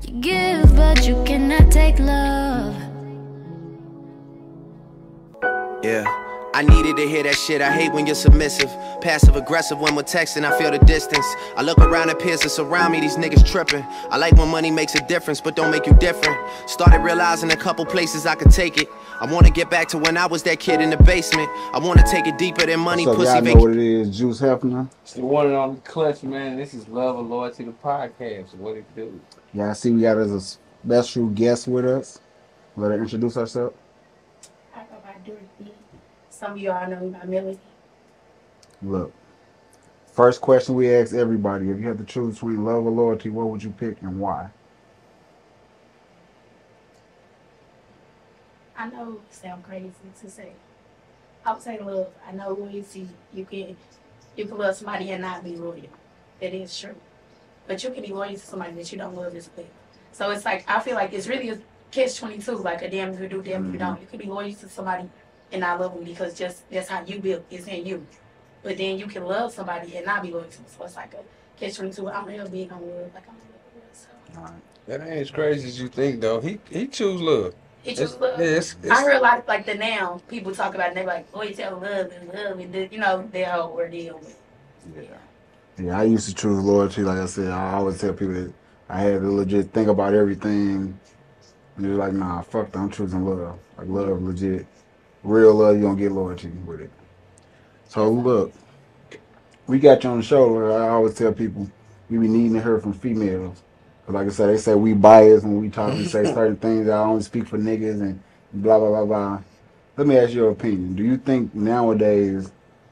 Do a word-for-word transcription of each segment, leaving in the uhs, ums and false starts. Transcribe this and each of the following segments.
You give, but you cannot take love. Yeah, I needed to hear that shit. I hate when you're submissive, passive aggressive when we're texting. I feel the distance. I look around at peers that surround me. These niggas tripping. I like when money makes a difference, but don't make you different. Started realizing a couple places I could take it. I want to get back to when I was that kid in the basement. I want to take it deeper than money. So Pussy. y'all know what it is, Juice Hefner. It's the one and only Clutch, man. This is Love and Loyalty, the podcast. What it do? Y'all see we got as a special guest with us. Let her introduce herself. I go by Dorothy. Some of y'all know me by Melody. Look, first question we ask everybody: if you had to choose between love or loyalty, what would you pick and why? I know it sounds crazy to say. I would say love. I know loyalty. You can you can love somebody and not be loyal. That is true. But you can be loyal to somebody that you don't love as well. So it's like I feel like it's really a catch twenty two. Like a damn if you do, damn if you don't. You could be loyal to somebody and not love them because just that's how you built. It's in you. But then you can love somebody and not be loyal to them. So it's like a catch twenty two. I'm real big on love. Like I'm real love. So. All right. That ain't as crazy as you think, though. He he choose love. He choose It's- love. yeah, it's- it's- I heard a lot of like the now people talk about it and they're like, boy, tell love and love and the, you know, their whole ordeal. Yeah. Yeah, I used to choose loyalty. Like I said, I always tell people that I had to legit think about everything. And they're like, nah, fuck that. I'm choosing love. Like love, legit. Real love, you don't get loyalty with it. So look, we got you on the show. Like I always tell people, we be needing to hear from females. Cause like I said, they say we biased when we talk. We say certain things. I only speak for niggas and blah blah blah blah. Let me ask your opinion. Do you think nowadays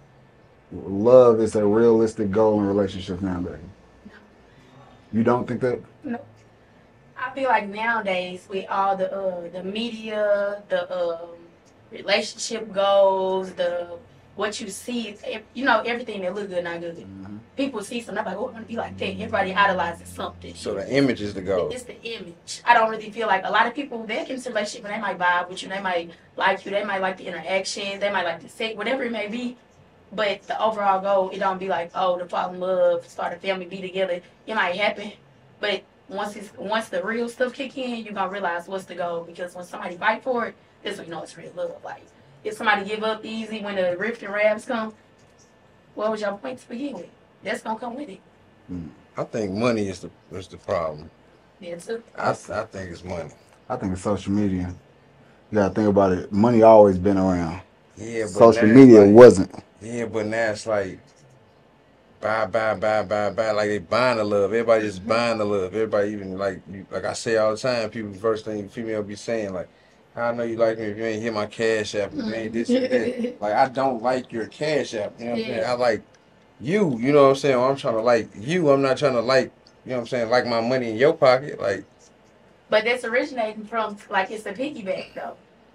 love is a realistic goal in relationships nowadays? No. You don't think that? No. I feel like nowadays with all the uh, the media, the um, relationship goals, the what you see, you know, everything that look good, not good. Mm-hmm. People see something, I'm like, oh, I want to be like that. Everybody idolizes something. So the image is the goal. It's the image. I don't really feel like a lot of people, they get into a relationship and they might vibe with you, they might like you, they might like the interaction, they might like the sex, whatever it may be. But the overall goal, it don't be like, oh, to fall in love, start a family, be together. It might happen, but once it's once the real stuff kick in, you're gonna realize what's the goal. Because when somebody fight for it, that's when you know it's real love. Like if somebody give up easy when the rift and rabs come, what was your point to begin with? That's gonna come with it. I think money is the is the problem. Yeah, too. I I think it's money. I think it's social media. You gotta think about it. Money always been around. Yeah, but Social now it's media like- wasn't. Yeah, but now it's like buy, buy, buy, buy, buy. Like they buying the love. Everybody just buying the love. Everybody even like you, like I say all the time. People first thing female be saying like, "How I know you like me if you ain't hit my cash app, if you ain't this and that." Like I don't like your cash app. You know what I'm saying? Yeah. I like you. You know what I'm saying? Or I'm trying to like you. I'm not trying to like. You know what I'm saying? Like my money in your pocket. Like. But that's originating from like it's a piggyback though.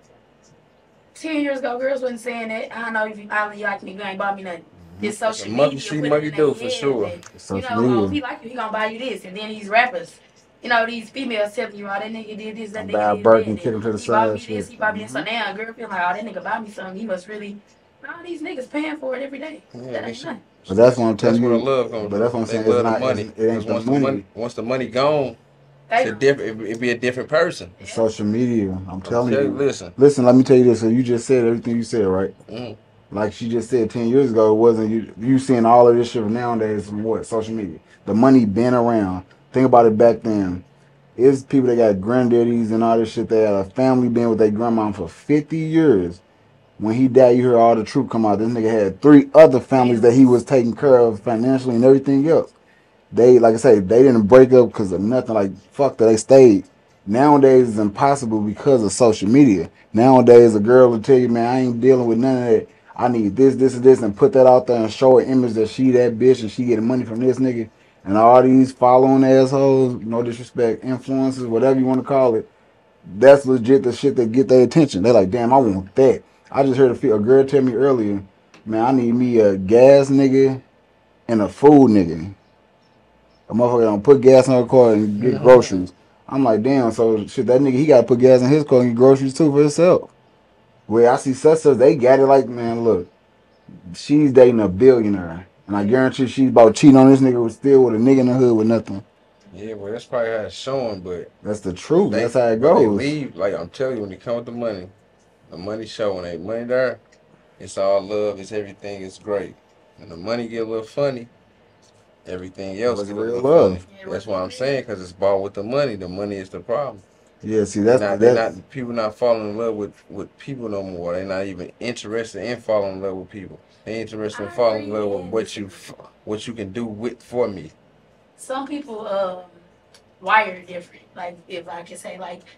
Ten years ago, girls wasn't saying that. I don't know if you, I don't like me, you ain't bought me nothing. It's That's social a monkey media. see, put it monkey in do, their for head sure. that, You Social know, oh, media. if he like you, he gonna buy you this. And then these rappers, you know, these females telling you, oh, that nigga did this, that Buy nigga a did Birkin, that. kick him to the He bought me side, this, shit. he bought me this. So now a girl feel like, oh, that nigga bought me something. He must really, all these niggas paying for it every day. Yeah, That they ain't should- nothing. But that's what I'm telling That's you. where the love comes But that's from. what I'm saying. They It's love not. the money. It's, it ain't 'Cause the once money. the money, once the money gone, They it's a different. It, it be a different person. It's social media. I'm telling Tell you. you, listen. Listen, let me tell you this. So you just said everything you said, right? Mm. Like she just said ten years ago, it wasn't you. You seeing all of this shit nowadays from what? Social media. The money been around. Think about it back then. It's people that got granddaddies and all this shit. They had a family been with their grandma for fifty years. When he died, you heard all the truth come out. This nigga had three other families that he was taking care of financially and everything else. They, like I say, they didn't break up because of nothing. Like, fuck that, they stayed. Nowadays, it's impossible because of social media. Nowadays, a girl will tell you, man, I ain't dealing with none of that. I need this, this, and this, and put that out there and show an image that she that bitch and she getting money from this nigga. And all these following assholes, no disrespect, influencers, whatever you want to call it, that's legit the shit that get their attention. They're like, damn, I want that. I just heard a, fe- a girl tell me earlier, man, I need me a gas nigga and a food nigga. A motherfucker don't put gas in her car and get groceries. I'm like, damn, so shit, that nigga, he got to put gas in his car and get groceries too for himself. Where I see such such, they got it like, man, look, she's dating a billionaire. And I guarantee she's about cheating on this nigga with still with a nigga in the hood with nothing. Yeah, well, that's probably how it's showing, but That's the truth. they, That's how it but they goes. leave. Like I'm telling you, when they come with the money, the money show. When they money there, it's all love. It's everything. It's great. When the money get a little funny, everything It else wasn't get a real little funny. love. Yeah, it That's wasn't what I'm real. saying, because it's bought with the money. The money is the problem. Yeah, see, They that's not they that. not people not falling in love with, with people no more. They not even interested in falling in love with people. They interested in I falling in agree love with and what you disagree. what you can do with for me. Some people um wired different. Like if I can say like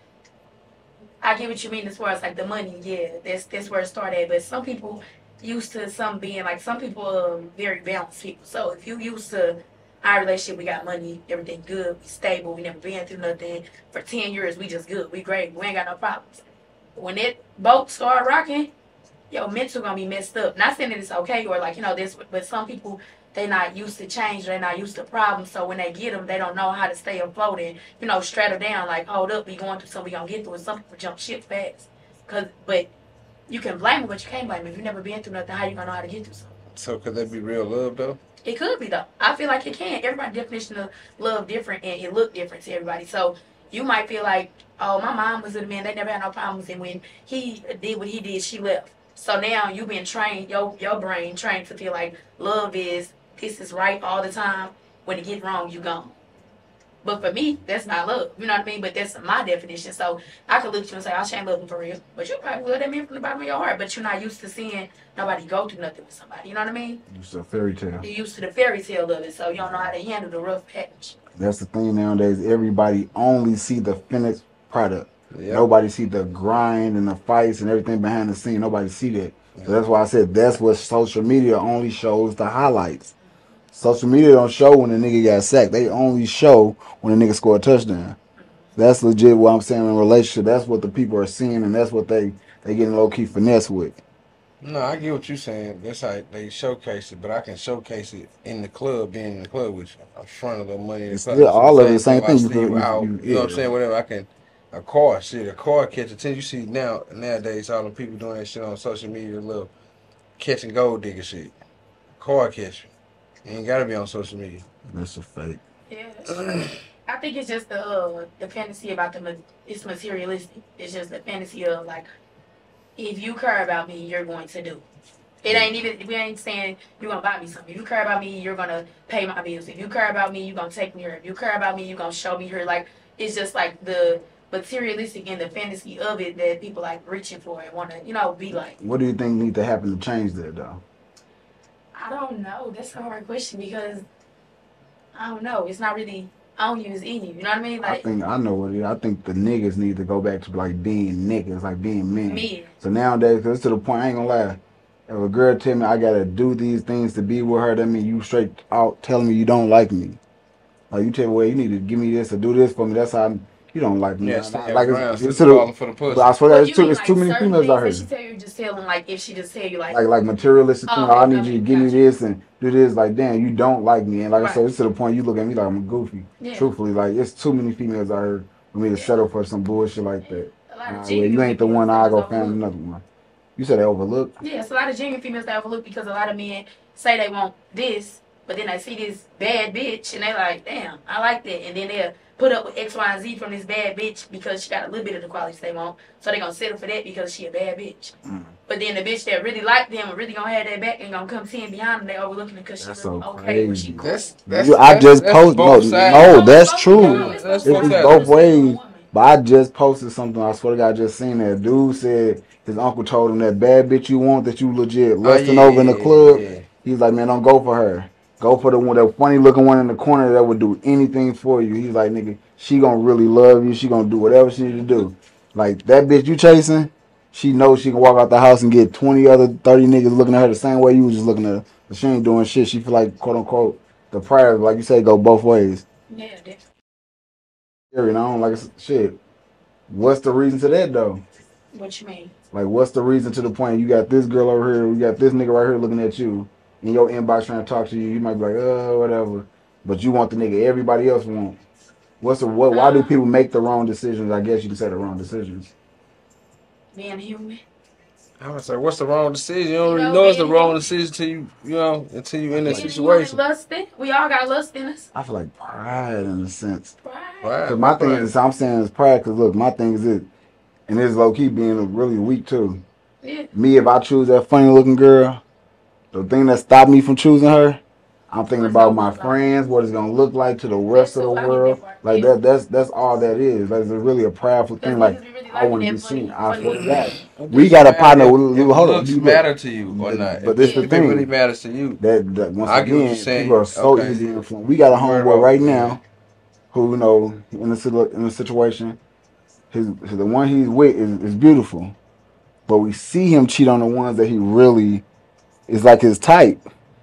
I get what you mean as far as like the money, yeah, that's that's where it started. But some people used to some being like some people um very balanced people. So if you used to our relationship, we got money, everything good, we stable, we never been through nothing. For ten years we just good, we great, we ain't got no problems. When that boat start rocking, your mental gonna be messed up. Not saying that it's okay or like you know this, but some people they not used to change, they're not used to problems. So when they get them, they don't know how to stay afloat and you know straddle down. Like hold up, we going through something, we gonna get through it. Some people jump ship fast, cause but you can blame them, but you can't blame them. If you never been through nothing, how you gonna know how to get through something? So could that be real love though? It could be though. I feel like it can. Everybody's definition of love different and it look different to everybody. So you might feel like, oh, my mom was with a man, they never had no problems, and when he did what he did, she left. So now you been trained, your your brain trained to feel like love is this is right all the time. When it get wrong, you gone. But for me, that's not love. You know what I mean? But that's my definition. So I could look at you and say, I ain't love him for real. But you probably love that man from the bottom of your heart. But you're not used to seeing nobody go through nothing with somebody. You know what I mean? It's a fairy tale. You're used to the fairy tale of it, so you don't know how to handle the rough patch. That's the thing nowadays. Everybody only see the finished product. Yep. Nobody see the grind and the fights and everything behind the scene. Nobody see that. So Yep. that's why I said that's what social media only shows the highlights. Social media don't show when the nigga got sacked. They only show when the nigga scored a touchdown. That's legit what I'm saying in a relationship. That's what the people are seeing and that's what they they getting low key finesse with. No, I get what you're saying. That's how they showcase it, but I can showcase it in the club, being in the club with you, in front of the money in the It's club. still So all the of it the same same thing. If thing. I see You you feel out, you, you know what I'm yeah. saying? Whatever. I can. A car, shit, a car catch attention. You see now nowadays all the people doing that shit on social media, little catching gold digger shit. Car catching. You ain't gotta be on social media. That's a fake. Yeah, that's true. I think it's just the uh, the fantasy about the ma- it's materialistic. It's just the fantasy of like, if you care about me, you're going to do. It ain't even we ain't saying you're gonna buy me something. If you care about me, you're gonna pay my bills. If you care about me, you're gonna take me here. If you care about me, you're gonna show me here. Like it's just like the materialistic and the fantasy of it that people like reaching for and wanna, you know, be like. What do you think need to happen to change that though? I don't know. That's a hard question because I don't know. It's not really on you, it's in you. You know what I mean? I Like think I know what it is. I think the niggas need to go back to like being niggas, like being men. me. So nowadays, cause it's to the point, I ain't gonna lie. If a girl tell me I gotta do these things to be with her, that mean you straight out telling me you don't like me. Like you tell me, well, you need to give me this or do this for me. That's how I'm, you don't like me. Yeah, I- stay I- your like ground, it's, stay it's to the, falling for the but pussy. I swear What it's you too, mean it's like too many certain females out things here. that she tell you just tell them like if she just tell you like, Like like materialistic Oh, thing. okay, I need okay, you to give me gotcha. this and do this. Like damn, you don't like me. And like I said, Right. it's to the point you look at me like I'm goofy. Yeah. Truthfully, like it's too many females out here for me to Yeah. settle for some bullshit like Yeah. that. A lot Uh, of well, you genuine ain't the females one. that I just go find overlook. another one. You said they overlook. Yeah, it's a lot of genuine females that overlook because a lot of men say they want this, but then they see this bad bitch and they like, damn, I like that. And then they'll put up with X, Y, and Z from this bad bitch because she got a little bit of the qualities they want. So they gonna settle for that because she a bad bitch. Mm. But then the bitch that really like them and really gonna have their back and gonna come ten behind them, they overlooking it because she That's really so okay, but she crazy. cool. That's that's You, I that's, just that's post no, both sides. no, No, that's it's supposed to true. be, Yeah, no, it's that's supposed to It's, be both it's sides. both understanding on ways. woman. But I just posted something. I swear to God, I just seen that dude said his uncle told him that bad bitch you want that you legit Oh lusting yeah, over in the yeah, club. yeah. He's like, man, don't go for her. Go for the one, that funny looking one in the corner that would do anything for you. He's like, nigga, she gonna really love you. She gonna do whatever she need to do. Like that bitch you chasing, she knows she can walk out the house and get twenty other thirty niggas looking at her the same way you was just looking at her. But she ain't doing shit. She feel like quote unquote the prize, like you say, go both ways. Yeah, definitely. Scary, and I don't like it's- shit. What's the reason to that though? What you mean? Like, what's the reason to the point you got this girl over here, you got this nigga right here looking at you, in your inbox trying to talk to you. You might be like, uh, whatever, but you want the nigga everybody else want. What's the what? Why do Um, people make the wrong decisions? I guess you can say the wrong decisions. being human. I was like, what's the wrong decision? You don't You really know, know it's the being wrong human. decision until you, you know, until you in that Being a human situation. lusting. We all got lust in us. I feel like pride in a sense. Right. Right? Cause my What thing part? is, I'm saying is pride. Cause look, my thing is it, and it's low key being really weak too. Yeah. Me, if I choose that funny looking girl, the thing that stopped me from choosing her, I'm thinking What it's about gonna my look like. friends, what it's gonna look like to the That rest of the too. I get world. that part. Like Yeah. that, that's that's all that is. That's really a prideful Because thing. Like niggas be really I want liking to be that seen. funny, I funny feel looking that. girl. It We just got a matter partner. if, With, if hold on, looks you matter look. to you or not. But If, this the if it really thing matters to you, that, that once I get what you're again, people saying. are so Okay, easy influenced. We got a you right homeboy about right yeah. now who you know in a situ- in a situation. His, the one he's with is, is beautiful, but we see him cheat on the ones that he really is like his type.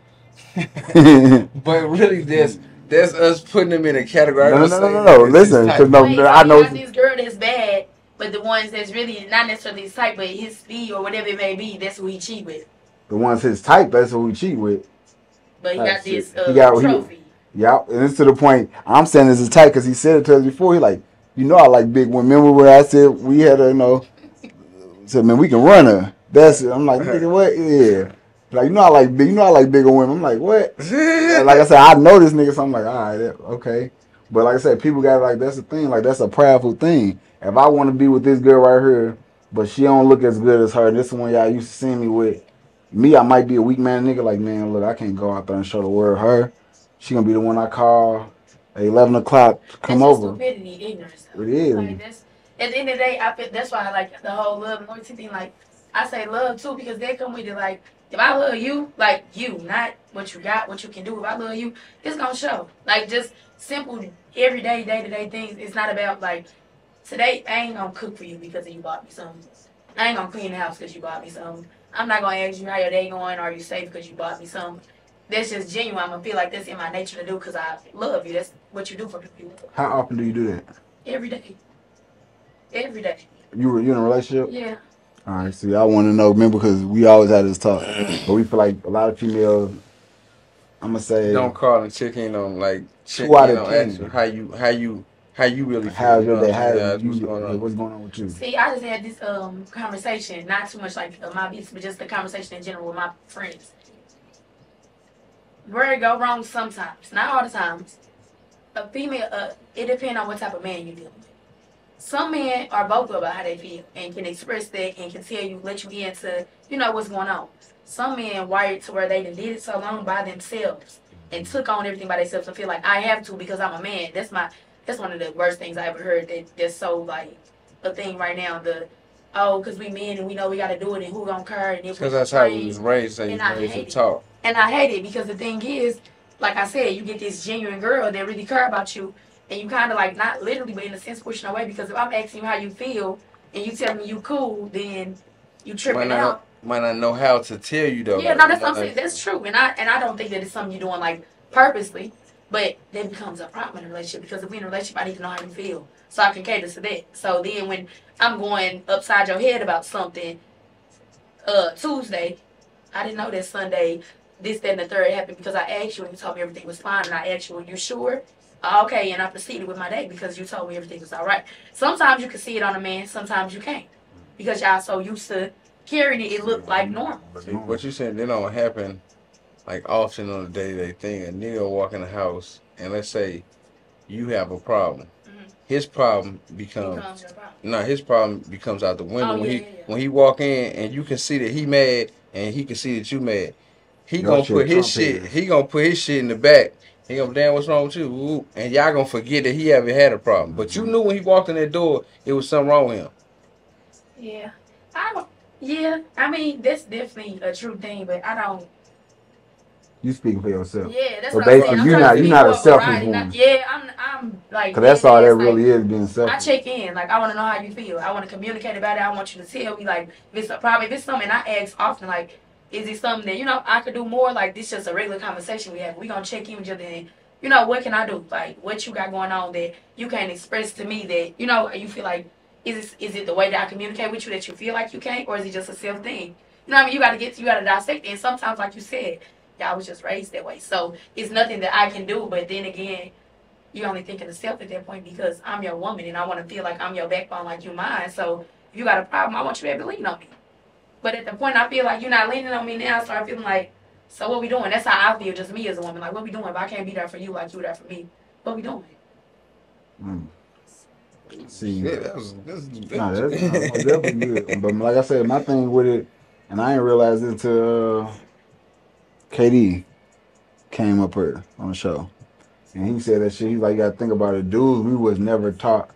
no, But really, that's that's us putting him in a category. I ain't no, gonna no, no, say no, that no. it's his Listen, type, because no, but Wait, so I he know. got this girl that's bad, but the ones that's really not necessarily his type, but his speed or whatever it may be, that's who he cheat with. The ones his type, that's who we cheat with. But he Type got shit. this He uh, got he, trophy. yeah, and it's to the point. I'm saying this is tight because he said it to us before. He like, you know, I like big women. Remember when I said we had a, you know, said man, we can run her. That's it. I'm like, nigga, what? Yeah. Like, you know, I like big. You know, I like bigger women. I'm like, what? Like I said, I know this nigga, so I'm like, all right, okay. But like I said, people got like that's the thing. Like that's a prideful thing. If I want to be with this girl right here, but she don't look as good as her, this one y'all used to see me with. Me, I might be a weak man nigga. Like man, look, I can't go out there and show the world her. She gonna be the one I call at eleven o'clock to come That's just over. stupidity, ignorance. Though. It is. Like that's at the end of the day, I feel that's why I like the whole love and loyalty thing. Like I say love too because they come with it. Like if I love you, like you, not what you got, what you can do. If I love you, it's gonna show. Like just simple, everyday, day to day things. It's not about like today. I ain't gonna cook for you because you bought me something. I ain't gonna clean the house because you bought me something. I'm not gonna ask you how your day going. Are you safe because you bought me something. That's just genuine. I'm gonna feel like that's in my nature to do because I love you. That's what you do for people. How often do you do that? Every day. Every day. You were you in a relationship? Yeah. All right. See, I want to know. Remember, because we always had this talk, but we feel like a lot of females. I'm gonna say don't call and check in on like check two out in of on ask you ten. how you how you how you really feel. How's You your know what day? I'm How saying? Yeah, what's you? going Like, on? what's going on with you? See, I just had this um conversation, not too much like uh, my business, but just the conversation in general with my friends. Where it go wrong sometimes, not all the times. A female, uh, it depends on what type of man you're dealing with. Some men are vocal about how they feel and can express that and can tell you, let you into, you know, what's going on. Some men wired to where they done did it so long by themselves and took on everything by themselves and feel like I have to because I'm a man. That's my, that's one of the worst things I ever heard. That that's so like a thing right now. The oh, because we men and we know we got to do it and who gonna care and if we Because that's how we train. was raised. They And was I raised to hate it. talk. And I hate it because the thing is, like I said, you get this genuine girl that really care about you, and you kind of like not literally, but in a sense pushing away. Because if I'm asking you how you feel and you tell me you cool, then you Might tripping not out. might not know how to tell you though. Yeah, Like, no, that's what I'm might saying. not- That's true, and I and I don't think that it's something you're doing like purposely, but that becomes a problem in a relationship because if we're in a relationship, I need to know how you feel so I can cater to that. So then when I'm going upside your head about something, uh, Tuesday, I didn't know that Sunday this, that, and the third happened because I asked you and you told me everything was fine, and I asked you, are you sure? Uh, okay, and I proceeded with my day because you told me everything was all right. Sometimes you can see it on a man, sometimes you can't because y'all so used to carrying it, it looked like normal. See, what you saying, they don't happen like often on a day to day thing. A nigga will walk in the house and let's say you have a problem. Mhm. His problem becomes Becomes your problem. no, his problem becomes out the window Oh, when yeah, he yeah, yeah. when he walk in and you can see that he mad and he can see that you mad. He Your gonna shit put his Trump shit. is. He gonna put his shit in the back. He gonna damn what's wrong with you, Ooh, and y'all gonna forget that he haven't had a problem. But you knew when he walked in that door, it was something wrong with him. Yeah, I don't. Yeah, I mean that's definitely a true thing, but I don't. You speaking for yourself. Yeah, that's So what I'm saying. basically, I'm you're trying not to you're speak not for a a selfish variety. woman. Not, yeah, I'm. I'm like. Cause that's all dead that ass, really like, is being I selfish. check in. Like I want to know how you feel. I want to communicate about it. I want you to tell me like if it's a problem. If it's something I ask often, like is it something that you know I could do more? Like this just a regular conversation we have. We gonna check in with each other. And, you know what can I do? Like what you got going on that you can't express to me that you know you feel like is it, is it the way that I communicate with you that you feel like you can't, or is it just a self thing? You know what I mean? You got to get you got to dissect it. And sometimes, like you said, y'all was just raised that way. So it's nothing that I can do. But then again, you only thinking of self at that point because I'm your woman and I want to feel like I'm your backbone, like you mine. So if you got a problem, I want you to be able to lean on me. But at the point I feel like you're not leaning on me now, I start feeling like, so what we doing? That's how I feel, just me as a woman. Like, what we doing? If I can't be there for you like you were there for me, what we doing? Mm. See, Yeah, that was that's, nah, that's uh, definitely good. But like I said, my thing with it, and I didn't realize it until uh, K D came up here on the show, and he said that shit. He's like, you gotta think about it, dudes. We was never taught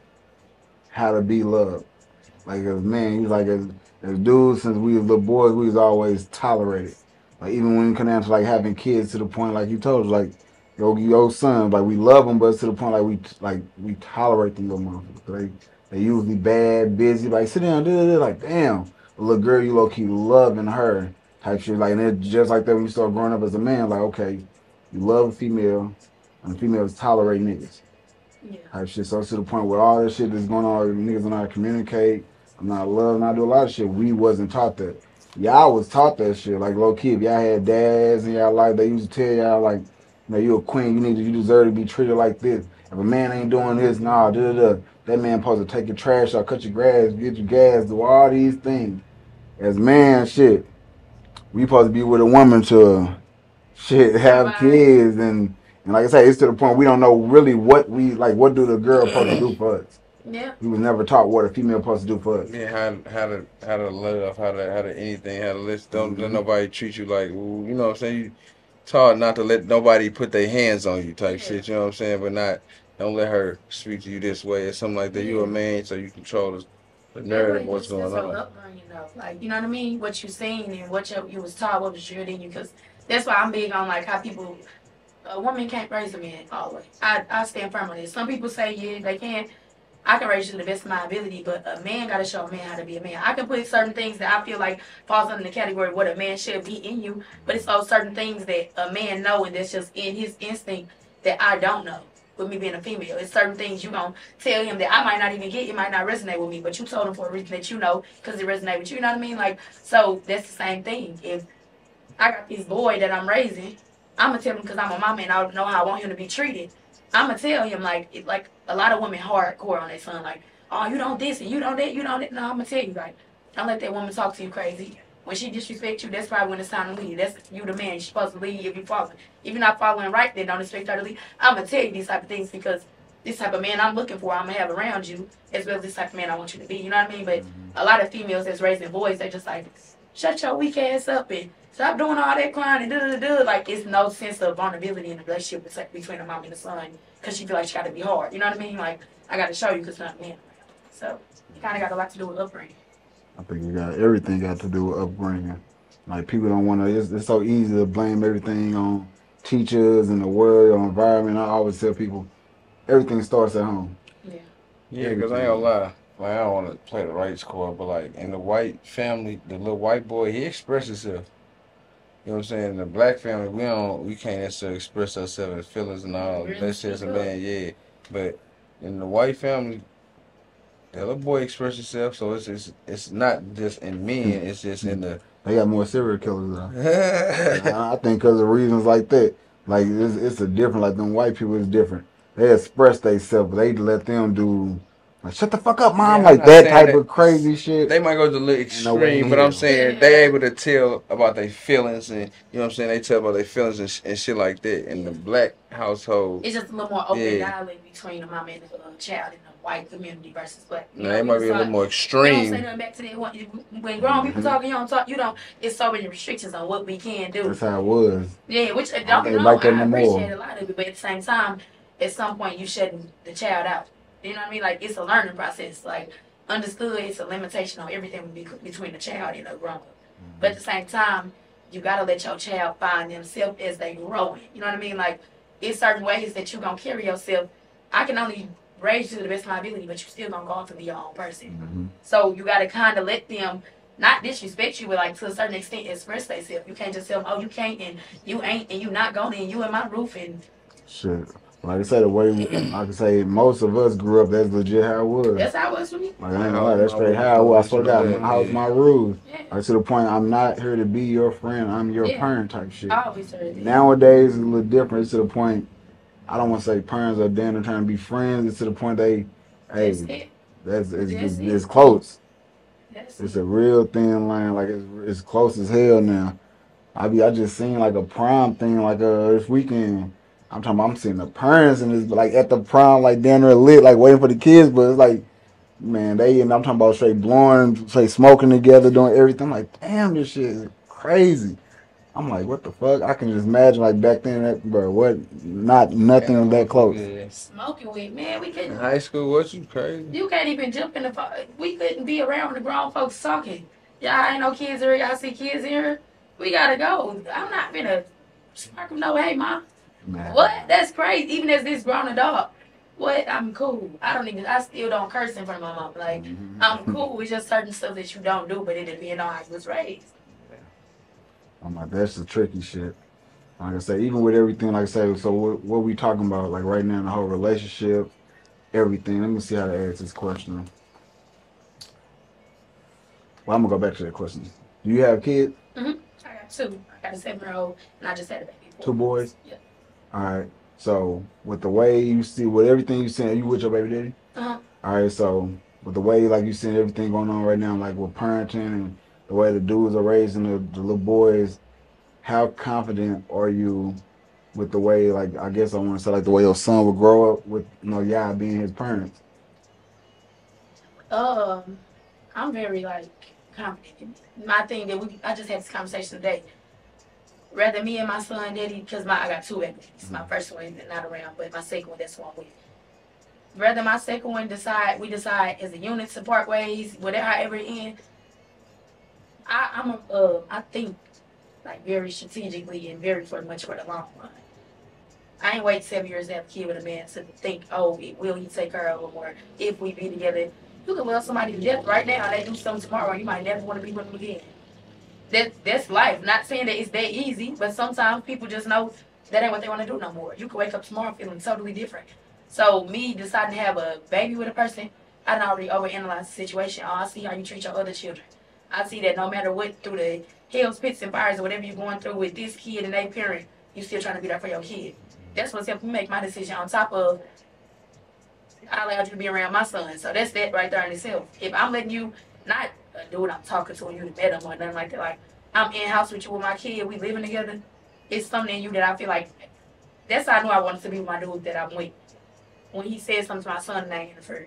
how to be loved. Like as men, he's like as as dudes since we was little boys, we was always tolerated. Like even when it come down to like having kids, to the point like you told us, like yo your son, like we love them, but it's to the point like we like we tolerate them little motherfuckers. They they usually bad, busy, like sit down, do it, like damn, a little girl you low key loving her type shit. Like and it's just like that when you start growing up as a man, like okay, you love a female, and the females tolerate niggas. Yeah. Type shit. So to the point where all this shit that's going on, niggas don't know how to communicate. I'm not loving. I do a lot of shit. We wasn't taught that. Y'all was taught that shit. Like low key, if y'all had dads and y'all like, they used to tell y'all like, you know, you a queen. You need to, you deserve to be treated like this. If a man ain't doing this, nah, da da da. That man supposed to take your trash out, cut your grass, get your gas, do all these things. As man, shit, we supposed to be with a woman to shit have Right. kids and. And like I say, it's to the point we don't know really what we like. What do the girl supposed to do for us? Yeah. We was never taught what a female supposed to do for us. Yeah, how how to how to love, how to how to anything, how to let don't Mm-hmm. let nobody treat you like ooh, you know what I'm saying. You taught not to let nobody put their hands on you type Yeah. shit. You know what I'm saying, but not don't let her speak to you this way or something like that. You a Yeah. man, so you control the, the That narrative really of what's just going is your on. upbringing, though. Like, you know what I mean? What you seen and what you, you was taught, what was drilled in you. Because that's why I'm big on, like, how people, a woman can't raise a man always. I, I stand firm on this. Some people say, yeah, they can. I can raise you to the best of my ability, but a man got to show a man how to be a man. I can put certain things that I feel like falls under the category of what a man should be in you, but it's those certain things that a man know and that's just in his instinct that I don't know. With me being a female, it's certain things you gonna tell him that I might not even get. It might not resonate with me, but you told him for a reason that you know because it resonate with you. You know what I mean? Like, so that's the same thing. If I got this boy that I'm raising, I'm gonna tell him because I'm a mama and I know how I want him to be treated. I'm gonna tell him like it, like a lot of women hardcore on their son, like, oh, you don't this and you don't that, you don't that. No, I'm gonna tell you, like, don't let that woman talk to you crazy. When she disrespects you, that's probably when it's time to leave. That's you the man. You're supposed to leave if you following. If you're not following right, then don't expect her to leave. I'm gonna tell you these type of things because this type of man I'm looking for, I'm gonna have around you, as well as this type of man I want you to be. You know what I mean? But a lot of females that's raising boys, they just like, shut your weak ass up and stop doing all that crying and da da da. Like, it's no sense of vulnerability in the relationship between the mom and the son because she feel like she got to be hard. You know what I mean? Like, I got to show you because not man. So, it kind of got a lot to do with upbringing. I think it got everything got to do with upbringing. Like people don't want to. It's, it's so easy to blame everything on teachers and the world or environment. I always tell people everything starts at home. Yeah. Yeah, because I ain't gonna lie. Like, I don't want to play the rights card, but like in the white family, the little white boy, he expresses himself. You know what I'm saying? In the black family, we don't, we can't necessarily express ourselves and feelings and all. Really Let's say it's a speak up. man, yeah. But in the white family, the little boy expresses himself, so it's it's, it's not just in men, it's just in the. They got more serial killers though. I, I think because of reasons like that. Like it's, it's a different. Like them white people is different. They express themselves, but they let them do. Like, shut the fuck up, mom! Yeah, like that type of crazy shit. They might go to the little extreme, but I'm saying Yeah. they able to tell about their feelings and you know what I'm saying. They tell about their feelings and, sh- and shit like that. In the black household, It's just a little more open Yeah. dialogue between the mom and the uh, child in the white community versus black. You now, know, they we might was be a little taught- more You don't say extreme. nothing back to that. When, when grown people talking, you don't talk. You don't. It's so many restrictions on what we can do. That's how it was. Yeah, which uh, I don't get me ain't wrong, like that I no more. appreciate a lot of it, but at the same time, at some point you shutting the child out. You know what I mean? Like, it's a learning process. Like, understood, it's a limitation on everything be- between the child and the grown up. But at the same time, you gotta let your child find themselves as they growing. You know what I mean? Like, it's certain ways that you gonna carry yourself. I can only raise you to the best of my ability, but you still gonna go off and be your own person. Mm-hmm. So you gotta kind of let them not disrespect you, but like to a certain extent express themselves. You can't just tell them, oh, you can't and you ain't and you not going and you in my roof and Shit. Like I said, the way like I say, most of us grew up. That's legit how it was. that's how it was for me. Like I ain't gonna lie, that's straight how it was. I swear to God, my house, Yeah. my rules. Yeah. Like to the point, I'm not here to be your friend. I'm your Yeah. parent type shit. I always heard that. Nowadays, it's a little different. It's to the point. I don't want to say parents are damn near trying to be friends. It's to the point they, hey, That's it. that's it's, That's it's, it. it's close. That's It's it. a real thin line. Like it's, it's close as hell now. I be I just seen like a prom thing like uh this weekend. I'm talking about I'm seeing the parents and it's like at the prom like down there lit like waiting for the kids, but it's like man they and I'm talking about straight blowing, straight smoking together, doing everything. I'm like damn this shit is crazy. I'm like what the fuck? I can just imagine like back then that bro what not Ain't no nothing that close. motherfucker. Smoking weed, man. We In couldn't. high school, what you crazy? You can't even jump in the. Fo- we couldn't be around the grown folks talking. Y'all ain't no kids here. Y'all see kids here. We gotta go. I'm not gonna spark them. No, hey, mom. Man. What? That's crazy. Even as this grown adult. What? I'm cool. I don't even. I still don't curse in front of my mom. Like Mhm. I'm cool. It's just certain stuff that you don't do, but it depends on how you was raised. I'm like that's the tricky shit. Like I say, even with everything, like I say, so what, what we talking about, like right now in the whole relationship, everything. Let me see how to ask this question. Well, I'm gonna go back to that question. Do you have kids? hmm I got two. I got a seven year old, and I just had a baby. four Two boys? months. Yeah. All right. So with the way you see, with everything you see, you with your baby daddy? Uh huh. All right. So with the way like you see everything going on right now, like with parenting and the way the dudes are raising the, the little boys, how confident are you with the way, like I guess I want to say, like the way your son would grow up with, you know, y'all being his parents? Um, I'm very like confident. My thing that we, I just had this conversation today. Rather me and my son, daddy, because my I got two babies. My first one is not around, but my second one, that's one with. Rather my second one decide, we decide as a unit to part ways, whatever, however it end. I, I'm a, uh, I think like very strategically and very for much for the long run. I ain't wait seven years to have a kid with a man to think, oh, will he take care of him, or if we be together. You can love somebody to death right now, and they do something tomorrow, and you might never want to be with them again. That that's life. Not saying that it's that easy, but sometimes people just know that ain't what they want to do no more. You can wake up tomorrow feeling totally different. So me deciding to have a baby with a person, I done already overanalyzed the situation. Oh, I see how you treat your other children. I see that no matter what, through the hills, pits, and fires, or whatever you're going through with this kid and their parent, you still trying to be there for your kid. That's what's helped me make my decision. On top of, I allowed you to be around my son, so that's that right there in itself. If I'm letting you, not a dude I'm talking to, and you met him or nothing like that, like I'm in house with you with my kid, we living together. It's something in you that I feel like. That's how I knew I wanted to be with my dude that I'm with. When he said something to my son and I ain't interfered,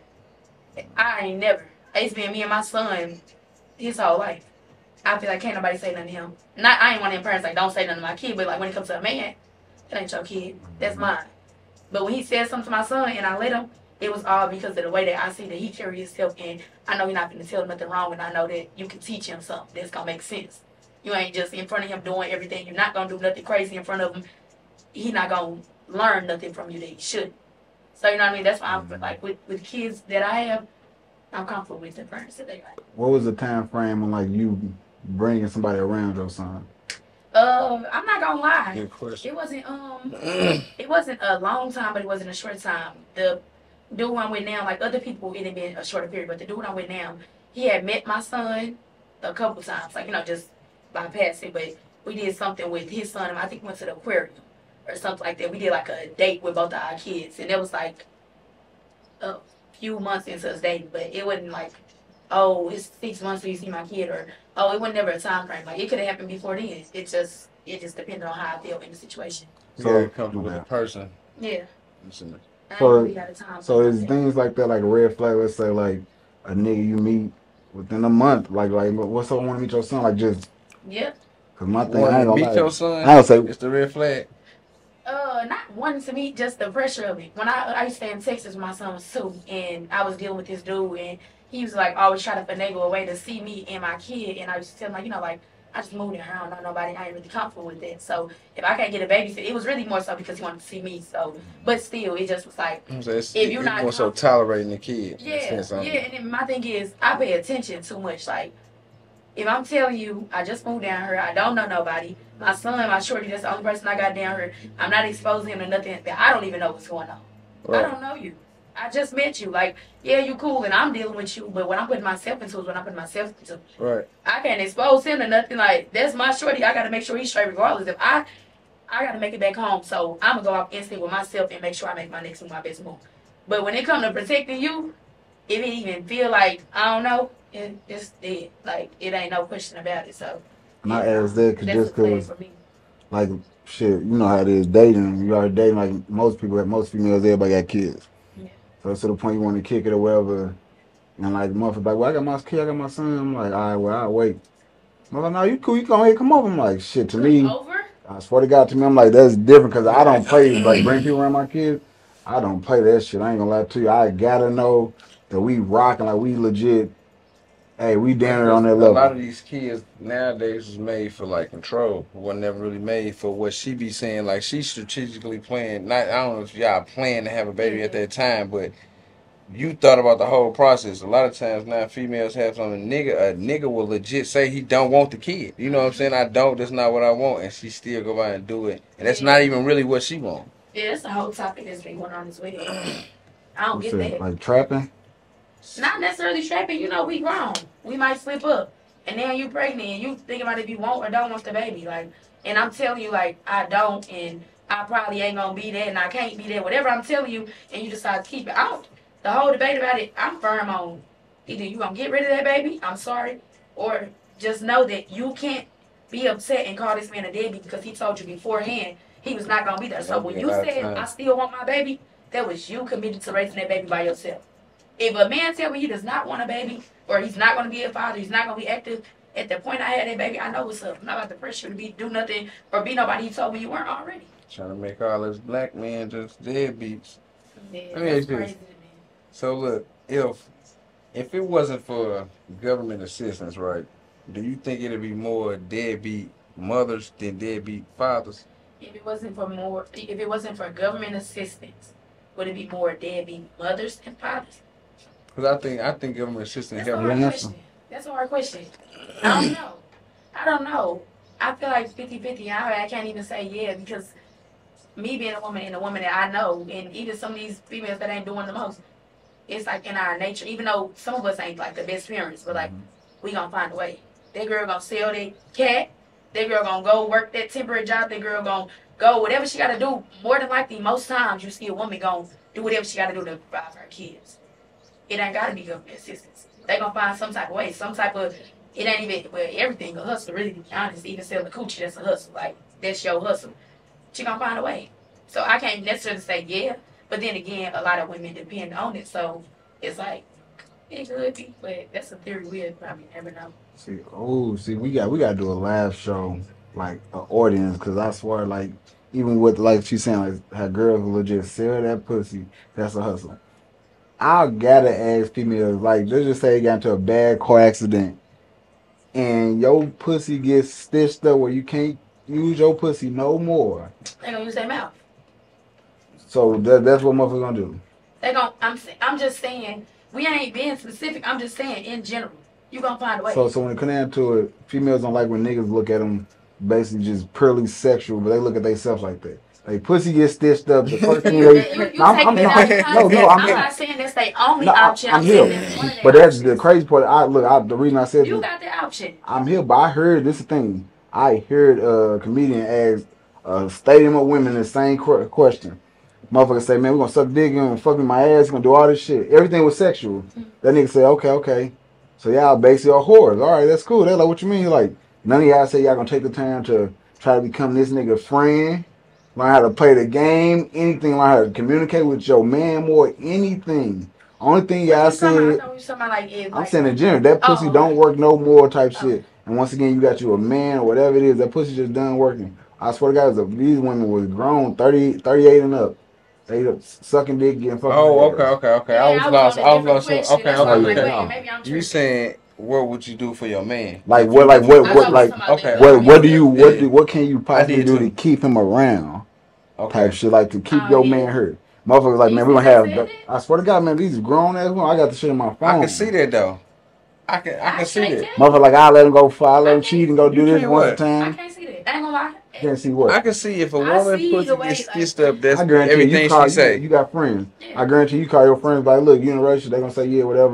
I ain't never. It's been me and my son his whole life. I feel like can't nobody say nothing to him. Not I ain't one of them parents like don't say nothing to my kid, but like when it comes to a man, that ain't your kid. That's mine. But when he said something to my son and I let him, it was all because of the way that I see that he carries himself, and I know you're not gonna tell him nothing wrong, and I know that you can teach him something that's gonna make sense. You ain't just in front of him doing everything. You're not gonna do nothing crazy in front of him. He not gonna learn nothing from you that he should. So you know what I mean? That's why I'm like with with kids that I have, I'm comfortable with the parents that they got. What was the time frame on like you bringing somebody around your son? Uh, I'm not gonna lie. Good question. It wasn't um, it wasn't a long time, but it wasn't a short time. The dude I'm with now, like other people, it had been a shorter period, but the dude I'm with now, he had met my son a couple times, like you know, just bypassing. But we did something with his son. I think we went to the aquarium or something like that. We did like a date with both of our kids, and it was like a few months into us dating, but it wasn't like, oh, it's six months till you see my kid, or oh, it was never a time frame. Like it could have happened before then. It just it just depended on how I felt in the situation. You So- gotta be comfortable with the person. Yeah. Listen, I ain't So- really got a time So frame is like that. things like that like a red flag? Let's say like a nigga you meet within a month, like like what's up? I want to meet your son, like just Yeah. cause my thing. wanting I ain't to gonna meet lie. your son, I don't say it's the red flag. Uh, not wanting to meet, just the pressure of it. When I I used to stay in Texas when my son was two, and I was dealing with this dude, and he was like always trying to finagle a way to see me and my kid, and I used to tell him like, you know, like I just moved in here, I don't know nobody, I ain't really comfortable with that. So if I can't get a babysitter, it was really more so because he wanted to see me. So, but still, it just was like, I'm saying it's, If it- you're it's not more so comfortable- tolerating the kid. in a yeah, sense, yeah. um, And then my thing is, I pay attention too much. Like, if I'm telling you, I just moved down here, I don't know nobody. My son, my shorty, that's the only person I got down here. I'm not exposing him to nothing that I don't even know what's going on. I Right. don't know you. I just met you. Like, yeah, you cool, and I'm dealing with you. But when I'm putting myself into it, when I'm putting myself into, Right. I can't expose him to nothing. Like, that's my shorty. I got to make sure he's straight, regardless. If I, I got to make it back home. So I'm gonna go off instinct with myself and make sure I make my next move, my best move. But when it comes to protecting you, if it even feel like I don't know, it, it's dead. Like it ain't no question about it. So And yeah, I asked that cause that's just a flag cause for me. like shit, you know how it is dating. You are dating like most people, most females, everybody got kids. Yeah. So it's to the point you want to kick it or whatever. And like motherfucker, like, well, I got my kid, I got my son. I'm like, all right, well, I'll wait. I'm like, no, you cool, you go ahead, come over. I'm like, shit, to Come me, over. I swear to God, to me, I'm like, that's different because I don't play, like, bring people around my kids. I don't play that shit. I ain't gonna lie to you. I gotta know that we rocking, like, we legit, hey, we down there on that A lot level. of these kids nowadays is made for like control. Wasn't never really made for what she be saying. Like she's strategically playing. Not I don't know if y'all plan to have a baby at that time, but you thought about the whole process. A lot of times now females have some nigga. A nigga will legit say he don't want the kid. You know what I'm saying? I don't. That's not what I want, and she still go by and do it. And that's not even really what she want. Yeah, that's the whole topic that's been going on this week. I don't What's get that? that. Like trapping? Not necessarily trapping. You know, we grown. We might slip up, and then you pregnant, and you think about if you want or don't want the baby. Like, and I'm telling you, like, I don't, and I probably ain't gonna be there, and I can't be there. Whatever I'm telling you, and you decide to keep it out. The whole debate about it, I'm firm on. Either you gonna get rid of that baby, I'm sorry, or just know that you can't be upset and call this man a deadbeat because he told you beforehand he was not gonna be there. So when you said I still want my baby, that was you committed to raising that baby by yourself. If a man tell me he does not want a baby, or he's not going to be a father, he's not going to be active, at the point I had that baby, I know what's up. I'm not about to pressure you to be do nothing or be nobody he told me you weren't already. Trying to make all us black men just deadbeats. Yeah, Let me that's ask you crazy this. to me. So look, if if it wasn't for government assistance, right? Do you think it'd be more deadbeat mothers than deadbeat fathers? If it wasn't for more, if it wasn't for government assistance, would it be more deadbeat mothers and fathers? Because I think I think government assistance That's a help. hard Yeah. question. That's a hard question. I don't know. I don't know. I feel like fifty-fifty. I, I can't even say yeah because me being a woman and a woman that I know, and even some of these females that ain't doing the most, it's like in our nature. Even though some of us ain't like the best parents, but like we gonna find a way. That girl gonna sell that cat. That girl gonna go work that temporary job. That girl gonna go whatever she gotta do. More than likely, most times you see a woman gonna do whatever she gotta do to provide for her kids. It ain't gotta be government assistance. They gonna find some type of way, some type of. It ain't even well everything a hustle. Really, to be honest, even selling coochie, that's a hustle. Like that's your hustle. She gonna find a way. So I can't necessarily say yeah, but then again, a lot of women depend on it. So it's like it could be, but that's a theory we'll probably never know. See, oh, see, we got we got to do a live show, like an audience, because I swear, like, even with like she's saying, like, how girls will legit sell that pussy. That's a hustle. I gotta ask females, like, let's just say you got into a bad car accident, and your pussy gets stitched up where you can't use your pussy no more. They gonna use their mouth. So that, that's what motherfuckers gonna do. They gonna. I'm. I'm just saying. We ain't being specific. I'm just saying in general. You gonna find a way. So, so when it comes down to it, females don't like when niggas look at them basically just purely sexual, but they look at themselves like that. Like pussy gets stitched up. The first thing you, they, you, you no, I'm, taking I'm, it no, out of no, context. no, I'm, I'm not saying that's their only no, option. I'm I'm saying here. that's one of their But that's options. the crazy part. I look, I, the reason I said You this, got the option. I'm here, but I heard this is the thing. I heard a comedian ask a stadium of women the same qu- question. Motherfucker say, man, we're gonna suck dick and fuck in my ass, gonna do all this shit. Everything was sexual. That nigga say, okay, okay. So y'all basically are whores. All right, that's cool. They're like, what you mean? Like, none of y'all say y'all gonna take the time to try to become this nigga friend, learn how to play the game, anything, learn how to communicate with your man more, anything. Only thing y'all What you talking about? I said, thought we was talking about like if, I'm like, saying in general, that pussy oh, don't okay. work no more type Okay. shit. And once again, you got you a man or whatever it is, that pussy just done working. I swear to God, if these women was grown, thirty, thirty-eight and up. They sucking dick, getting fucking. Oh, okay, okay, okay. I Yeah, was I was lost. on a I was different lost. question. Okay, That's why Oh, I'm okay, like, yeah, okay. wait, no. maybe I'm You tripping. saying what would you do for your man? Like If what, you- like if what, you- I what, thought we was like talking about okay, that. what, Okay, what do okay. you, what, Yeah. do, what can you possibly did do too. to keep him around? Okay. Type shit, like to keep Oh, your yeah. man hurt. Motherfuckers like, You man, we said gonna they have. said The, I swear to God, man, these grown ass women. I got the shit in my phone. I can see that though. I can I I can see can't that. tell Motherfucker, you. like I let him go, I let I him can't. cheat and go You do this can't once a what? I time. can't see that. I ain't gonna lie. Can't see I what. can see if a I woman see pussy the way, gets like- stitched up, that's I guarantee you, everything you call she say. you, you got friends. Yeah. I guarantee you call your friends like, look, you in a relationship, they gonna say yeah, whatever.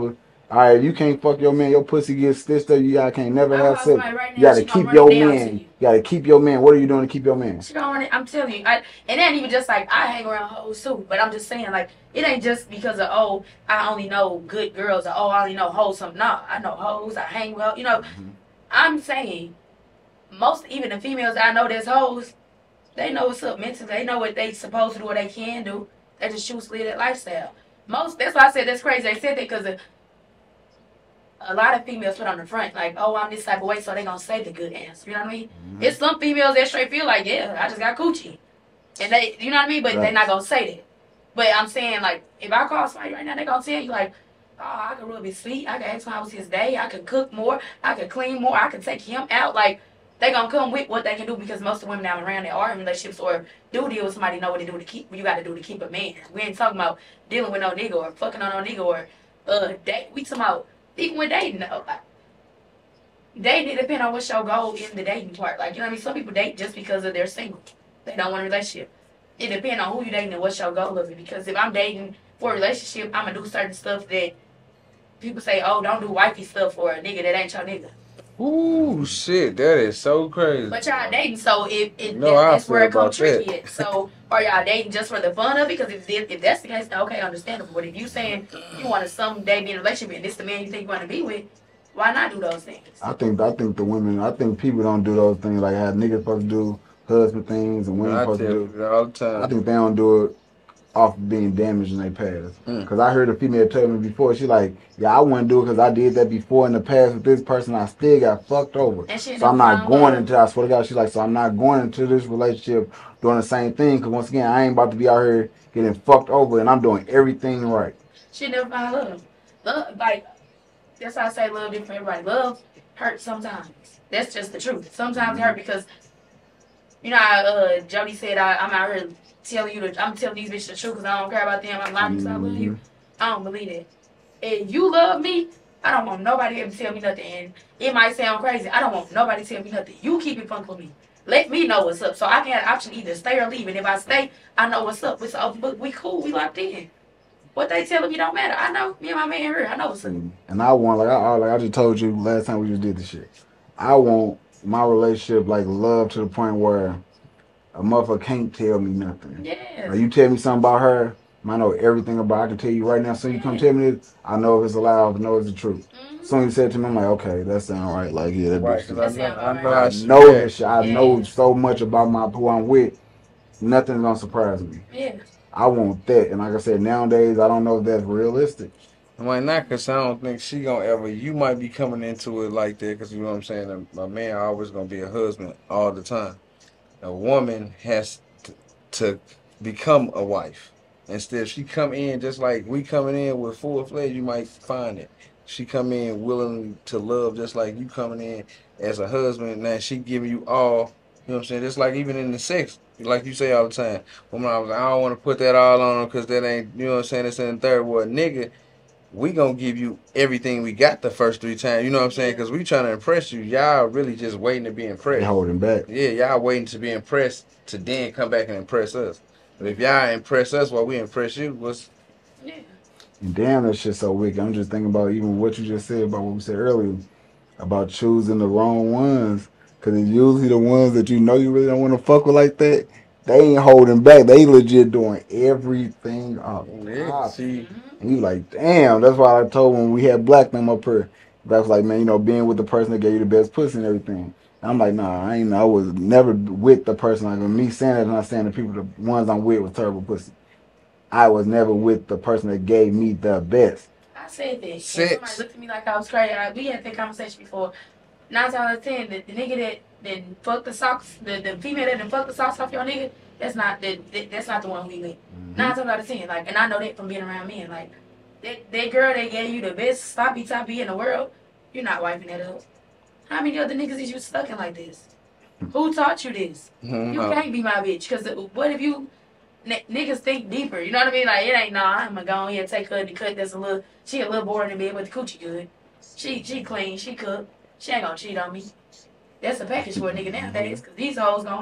All right, you can't fuck your man. Your pussy gets stitched up. You gotta can't never I have call sex. somebody right You now. gotta She gonna keep run your it down to man. you. You gotta keep your man. What are you doing to keep your man? She gonna run it. I'm telling you. I, and it ain't even just like I hang around hoes too. But I'm just saying, like, it ain't just because of, oh, I only know good girls, or oh, I only know hoes. Something. No, I know hoes. I hang well. You know, Mm-hmm. I'm saying most, even the females I know that's hoes, they know what's up mentally. They know what they supposed to do, what they can do. They just choose to live that lifestyle. Most. That's why I said that's crazy. They said that because a lot of females put on the front like, oh, I'm this type of way, so they gonna say the good answer. You know what I mean? Mm-hmm. It's some females that straight feel like, yeah, I just got coochie, and they, you know what I mean? But Right. they're not gonna say that. But I'm saying, like, if I call somebody right now, they gonna tell you like, oh, I could rub his feet, I could ask him how was his day, I could cook more, I could clean more, I could take him out. Like, they gonna come with what they can do, because most of the women down around there are in relationships or do deal with somebody, know what to do to keep, what you got to do to keep a man. We ain't talking about dealing with no nigga or fucking on no nigga or uh date. We talking about even with dating. Though, like, dating, it depends on what's your goal in the dating part. Like, you know what I mean? Some people date just because of they're single. They don't want a relationship. It depends on who you dating and what's your goal of it. Because if I'm dating for a relationship, I'm gonna do certain stuff that people say, oh, don't do wifey stuff for a nigga that ain't your nigga. Ooh, shit, that is so crazy. But y'all dating, so if it, No, that, I that's where feel it comes about that. tricky at. So are y'all dating just for the fun of it? Because if if that's the case, then okay, understandable. But if you saying you want to someday be in a relationship and this the man you think you want to be with, why not do those things? I think I think the women. I think people don't do those things like how niggas supposed to do husband things and You know, women I supposed tell to do. people all the time. I think they don't do it off being damaged in their past. Mm. Because I heard a female tell me before, she like, yeah, I wouldn't do it because I did that before in the past with this person. I still got fucked over. And she So I'm never not found going love. into, I swear to God, she's like, so I'm not going into this relationship doing the same thing. Because once again, I ain't about to be out here getting fucked over and I'm doing everything right. She never found love. Love, like, that's how I say love different for everybody. Love hurts sometimes. That's just the truth. Sometimes it hurt because, you know how uh, Jody said, I, I'm out here telling you, the, I'm telling these bitches the truth because I don't care about them. I'm lying because I love you. I don't believe that. If you love me, I don't want nobody ever to tell me nothing. And it might sound crazy. I don't want nobody to tell me nothing. You keep it fun for me. Let me know what's up. So I can have an option either stay or leave. And if I stay, I know what's up. It's open book. We cool. We locked in. What they telling me don't matter. I know. Me and my man here. I know what's up. And I want, like I, I- like I just told you last time we just did this shit. I want my relationship like love to the point where a motherfucker can't tell me nothing. Yeah. Like you tell me something about her, I know everything about her. I can tell you right now. So you come tell me this, I know if it's a lie, I know it's the truth. Mm-hmm. Soon you said to me, I'm like, okay, that sound right. Like, yeah, that Right, bitch. because I know, I know I how she know react. this shit. I Yeah. know so much about my who I'm with. Nothing's gonna surprise me. Yeah. I want that, and like I said, nowadays I don't know if that's realistic. Why not? Because I don't think she gonna ever. You might be coming into it like that because you know what I'm saying. A, a man always gonna be a husband all the time. A woman has to, to become a wife. Instead, she come in just like we coming in with full fledged. You might find it. She come in willing to love just like you coming in as a husband. Now she giving you all. You know what I'm saying? Just like even in the sex, like you say all the time. Woman, I was like, I don't want to put that all on her because that ain't. You know what I'm saying? It's in the third word, nigga. We gonna give you everything we got the first three times. You know what I'm saying? Because we trying to impress you. Y'all really just waiting to be They impressed. holding back. Yeah, y'all waiting to be impressed to then come back and impress us. But if y'all impress us while we impress you, what's Yeah. And damn, that shit's so wicked. I'm just thinking about even what you just said about what we said earlier about choosing the wrong ones. Because it's usually the ones that you know you really don't want to fuck with like that. They ain't holding back. They legit doing everything up yeah, top. see, And you like, damn. That's why I told when we had Black them up here. That's like, man, you know, being with the person that gave you the best pussy and everything. And I'm like, nah, I ain't. I was never with the person. Like me saying that, and not saying the people, the ones I'm with, was terrible pussy. I was never with the person that gave me the best. I said that. And Sex. somebody looked at me like I was crazy. I, we had that conversation before. Nine times out of ten, the, the nigga that that fucked the socks, the, the female that done fucked the socks off your nigga, that's not the, that, that's not the one we with. Mm-hmm. Nine times out of ten, like, and I know that from being around men. Like, that that girl that gave you the best sloppy toppy in the world, you're not wiping that up. How many other niggas is you stuck in like this? Who taught you this? Mhm. You can't be my bitch. Cause what if you n- niggas think deeper? You know what I mean? Like it ain't nah. I'm gonna go on here and take her to cut. That's a little. She a little boring in bed, but the coochie good. She she clean. She cook. She ain't gonna cheat on me. That's a package for a nigga nowadays. Cause these hoes gonna hold.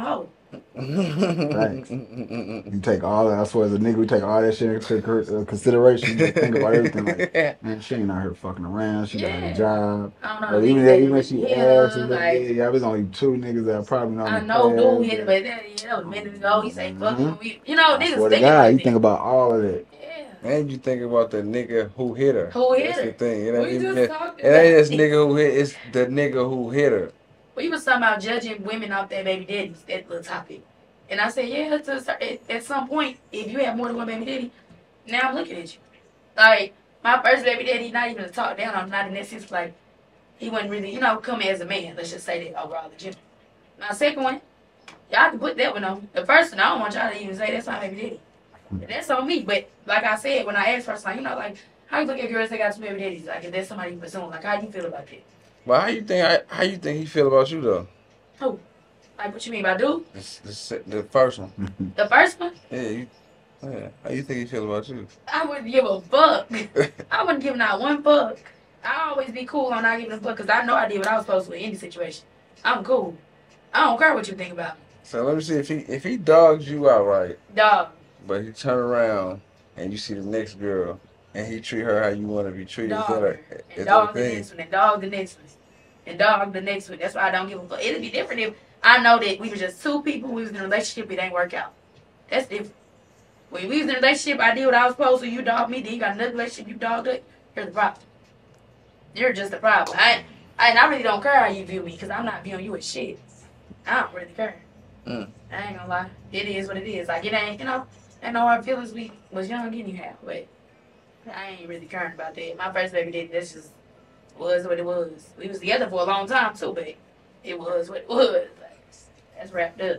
Thanks. You take all that. I swear, as a nigga, we take all that shit into cur- uh, consideration. You just think about everything. Like, man, she ain't out here fucking around. She got a Yeah. job. I don't know. But The even niggas that, that even when really she hit asked, her, and like, like, yeah, yeah, there's only two niggas that I probably know. I in the know dude past hit her, that- but that, yeah, that was a minute ago. He say fuck Mhm. him. We, you know, I niggas swear to thinking God, like you that. think about all of that. Yeah. And you think about the nigga who hit her. Who hit That's her? the thing. It ain't We even just that, talked it ain't this about nigga who hit. It's the nigga who hit her. We was talking about judging women off their baby daddies, that little topic. And I said, yeah, to, a cer- at, at some point, if you have more than one baby daddy, now I'm looking at you. Like, my first baby daddy, not even to talk down on, not in that sense, like, he wasn't really, you know, come as a man. Let's just say that overall, the gender. My second one, y'all can put that one on. The first one, I don't want y'all to even say that's my baby daddy. And that's on me. But like I said, when I asked first, like, you know, like, how you look at girls that got two baby daddies? Like, if that's somebody you pursue, like, how you feel about that? But how you think? How you think he feel about you though? Who? Like, what you mean by dude? The, the, the first one. The first one? Yeah, you, yeah. How you think he feel about you? I wouldn't give a fuck. I wouldn't give not one fuck. I always be cool on not giving a fuck because I know I did what I was supposed to in any situation. I'm cool. I don't care what you think about me. So let me see if he if he dogs you out right, Dog. but he turn around and you see the next girl and he treat her how you want to be treated. Is that Dog. a, And is that dog a the thing? next one. And dog the next one. And dog the next one. That's why I don't give a fuck. It'd be different if I know that we were just two people, we was in a relationship, it ain't work out. That's different. When we was in a relationship, I did what I was supposed to, you dogged me, then you got another relationship, you dogged it. You're the problem. You're just the problem. I, I, and I really don't care how you view me because I'm not viewing you as shit. I don't really care. Mm. I ain't gonna lie. It is what it is. Like, it ain't, you know, ain't no hard feelings. We was young anyhow, but I ain't really caring about that. My first baby daddy, that's just was what it was. We was together for a long time too, but it was what it was. Like, that's wrapped up.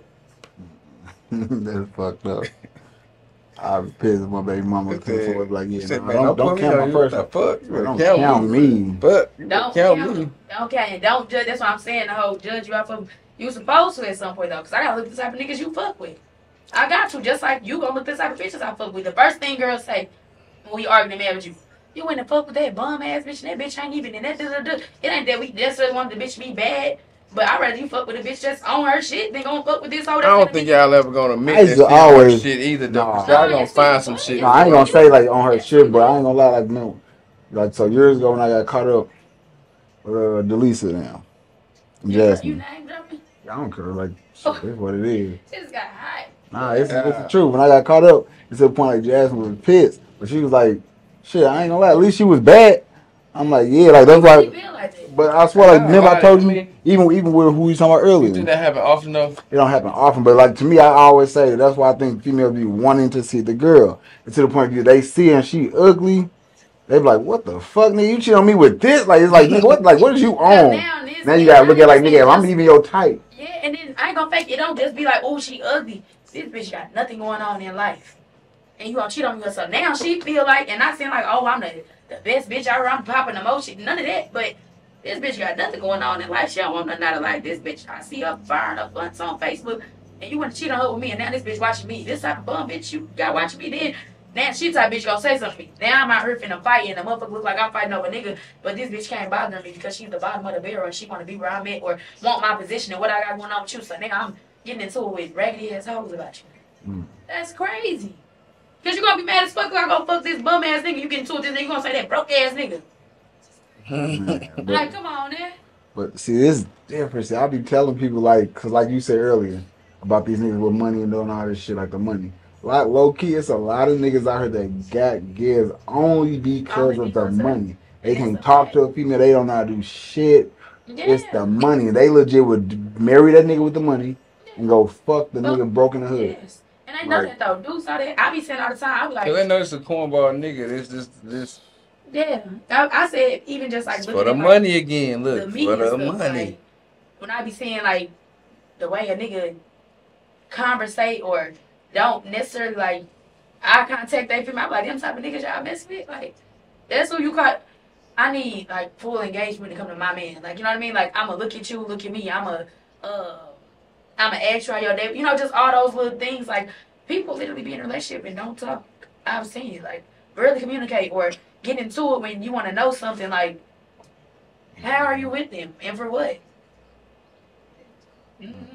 That's fucked up. I was pissed if my baby mama was coming forward like, yeah, Said, nah, man, don't, don't put me count on my you. first What one. the fuck? You better Don't count, count me. me. Fuck. You better Don't count count. me. Don't count. And don't judge. That's what I'm saying. The whole judge you off of. You supposed to at some point though, cause I gotta look at the type of niggas you fuck with. I got to, just like you gonna look at the type of bitches I fuck with. The first thing girls say when we arguing mad with you, you went and fuck with that bum ass bitch, and that bitch ain't even in that. Da, da, da. It ain't that we necessarily want the bitch to be bad, but I'd rather you fuck with a bitch that's on her shit than gonna fuck with this hoe. I That's don't gonna think be- y'all ever gonna I admit used that to shit on her always- shit either though. Nah. Cause No, y'all gonna yes, find we some would. shit. No, I ain't gonna say like on her Yes, shit, we but I would. ain't gonna lie, like, man, like, so years ago when I got caught up with uh, Delisa now, You, you Jasmine. name dropping? I don't care, like, shit, that's what it is. This got hot. Nah, it's, it's the Yeah. truth. When I got caught up, it's to the point like Jasmine was pissed, but she was like, shit, I ain't gonna lie, at least she was bad. I'm like, yeah, like, that's You really why, feel like that. but I swear, like, I remember I I told you, mean, even even with who we talking about you earlier, think that happen often though? it don't happen often, but like to me, I always say that that's why I think females be wanting to see the girl. And to the point that they see her and she ugly, they be like, what the fuck, nigga, you cheat on me with this? Like, it's like, nigga, what, like, what did you Because own? now, this, Now you and gotta I look at like, understand nigga, if I'm just- even your type. Yeah, and then I ain't gonna fake it. It don't just be like, oh, she ugly. This bitch got nothing going on in life. And you gonna cheat on me. So now she feel like, and not saying like, oh, I'm the, the best bitch ever, I'm popping emotion. None of that. But this bitch got nothing going on in life. She don't want nothing out of life. This bitch, I see her firing up blunts on Facebook. And you want to cheat on her with me. And now this bitch watching me. This type of bum bitch, you got watching me then. Now she type bitch gonna say something to me. Now I'm out here finna fight and the motherfucker look like I'm fighting over a nigga. But this bitch can't bother me because she's the bottom of the barrel and she wanna be where I'm at or want my position and what I got going on with you. So now I'm getting into it with raggedy ass hoes about you. Mm. That's crazy. Cause you gonna be mad as fuck like I go fuck this bum ass nigga. You get into it with this nigga, you gonna say that broke ass nigga. Man, but, Like, come on, man. but see, this is different. See, I be telling people like, cause like you said earlier about these niggas with money and doing all this shit, like the money. Like low key, it's a lot of niggas out here that got gives only because Only of the because of- money. They and can it's a talk fact. to a female, they don't know how to do shit. Yeah. It's the money. They legit would marry that nigga with the money and go fuck the Fuck. nigga broke in the hood. Yes. And ain't nothing Like- though. Dudes out there, I be saying all the time, I be like, Cause they know it's a cornball nigga. This this this yeah. I, I said even just like for looking the at, like, money again. Look the for media the stuff, money. like, when I be seeing like the way a nigga conversate or don't necessarily like eye contact they female, I'm like them type of niggas y'all mess with, like that's who you got. I need like full engagement to come to my man. Like you know what I mean? Like I'ma look at you, look at me. I'ma uh I'ma ask you how your day. You know, just all those little things. Like people literally be in a relationship and don't talk. I've seen it. Like barely communicate or get into it when you want to know something. Like how are you with them and for what? Mm-hmm.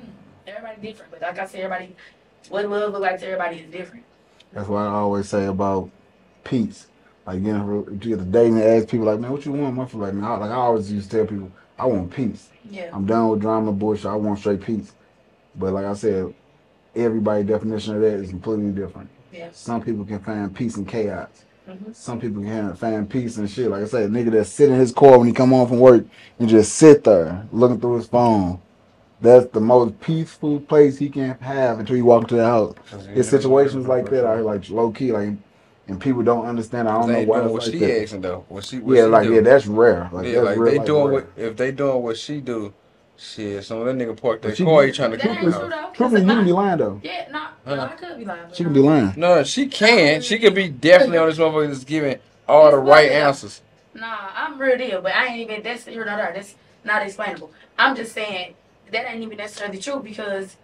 Everybody different, but like I said, everybody, what love look like to everybody is different. That's why I always say about peace. Like, you know, if you get to dating and ask people like, man, what you want? My like, man, I, like I always used to tell people, I want peace. Yeah. I'm done with drama, bullshit. I want straight peace. But like I said, everybody's definition of that is completely different. Yeah. Some people can find peace in chaos. Mm-hmm. Some people can find peace and shit. Like I said, a nigga that sit in his car when he come home from work and just sit there looking through his phone. That's the most peaceful place he can have until you walk into the house. It's situations like that out here, like low key, like, and people don't understand. I don't know they why doing it's what like she that. asking though. What she, what Yeah, she like do. yeah, that's rare. Like Yeah, that's like real they life doing rare. what if they doing what she do. Shit, some of that nigga parked But their she- car. He trying to That come ain't out. true though. Truthfully, you can be lying though. Yeah, no, Huh? no, I could be lying. But She no. can be lying. No, she can. She could be definitely on this motherfucker that's giving all It's the right bullshit, though. answers. Nah, I'm real deal, but I ain't even. That's you're not there. That's not explainable. I'm just saying that ain't even necessarily true because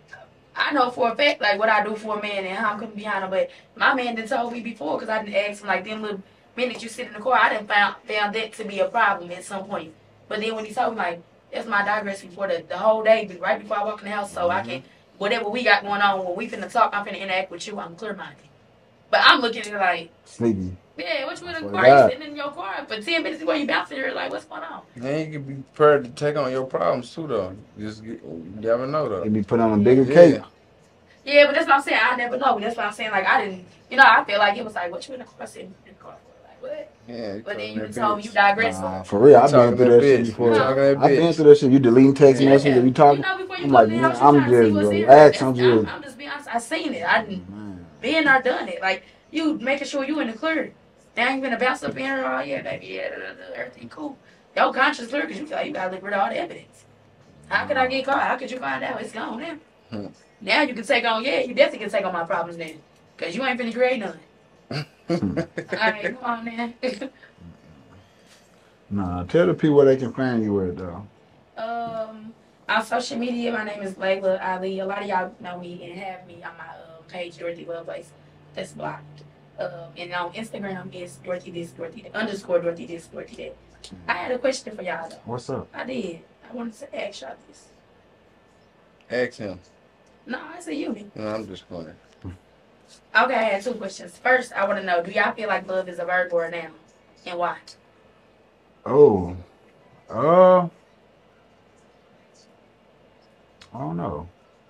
I know for a fact like what I do for a man and how I'm coming behind him. But my man done told me before because I didn't ask him like them little minutes you sit in the car. I didn't found found that to be a problem at some point. But then when he told me like that's my digress before the, the whole day, but right before I walk in the house, so I can whatever we got going on when we finna talk, I'm finna interact with you. I'm clear minded. But I'm looking at it like. Sneaky. Yeah, what you in the Swear car? to You God. sitting in your car for ten minutes before you bouncing here. Like, what's going on? Man, you can be prepared to take on your problems too, though. Just get, you never know though. They be putting on a bigger Yeah. cake. Yeah, but that's what I'm saying. I never know. But that's what I'm saying. Like, I didn't, you know, I feel like it was like, what you in the car sitting in the car for? Like, what? Yeah. But then talking you that told me you bitch. digress. Nah, for real, I've been talking through that that shit bitch. before. You talking that I've been bitch. through that shit. You deleting text Yeah. messages, you You talking. know, before you I'm come like, in the man, house, you I'm trying to see just what's here. relaxed. That's, I'm I'm, just. I'm just being honest. I seen it. I didn't Man. been there, done it. Like, you making sure you in the clear. Now you gonna bounce up in here. Oh yeah, baby, yeah, da, da, da, everything cool. Your conscience clear because you feel like you gotta live with all the evidence. How could I get caught? How could you find out? It's gone now. Hmm. Now you can take on, yeah, you definitely can take on my problems then. Because you ain't finna create none. Alright, come on now. Nah, tell the people where they can find you at though. um, on social media, my name is Layla Ali. A lot of y'all know me and have me on my uh, page, Dorothy Lovelace. That's blocked. Um, and on Instagram, it's Dorothy this, Dorothy that, underscore Dorothy this, Dorothy that. I had a question for y'all though. What's up? I did. I wanted to ask y'all this. Ask him. No, I said you. No, I'm just playing. Okay, I had two questions. First, I want to know, do y'all feel like love is a verb or a noun? And why? Oh, uh, I don't know.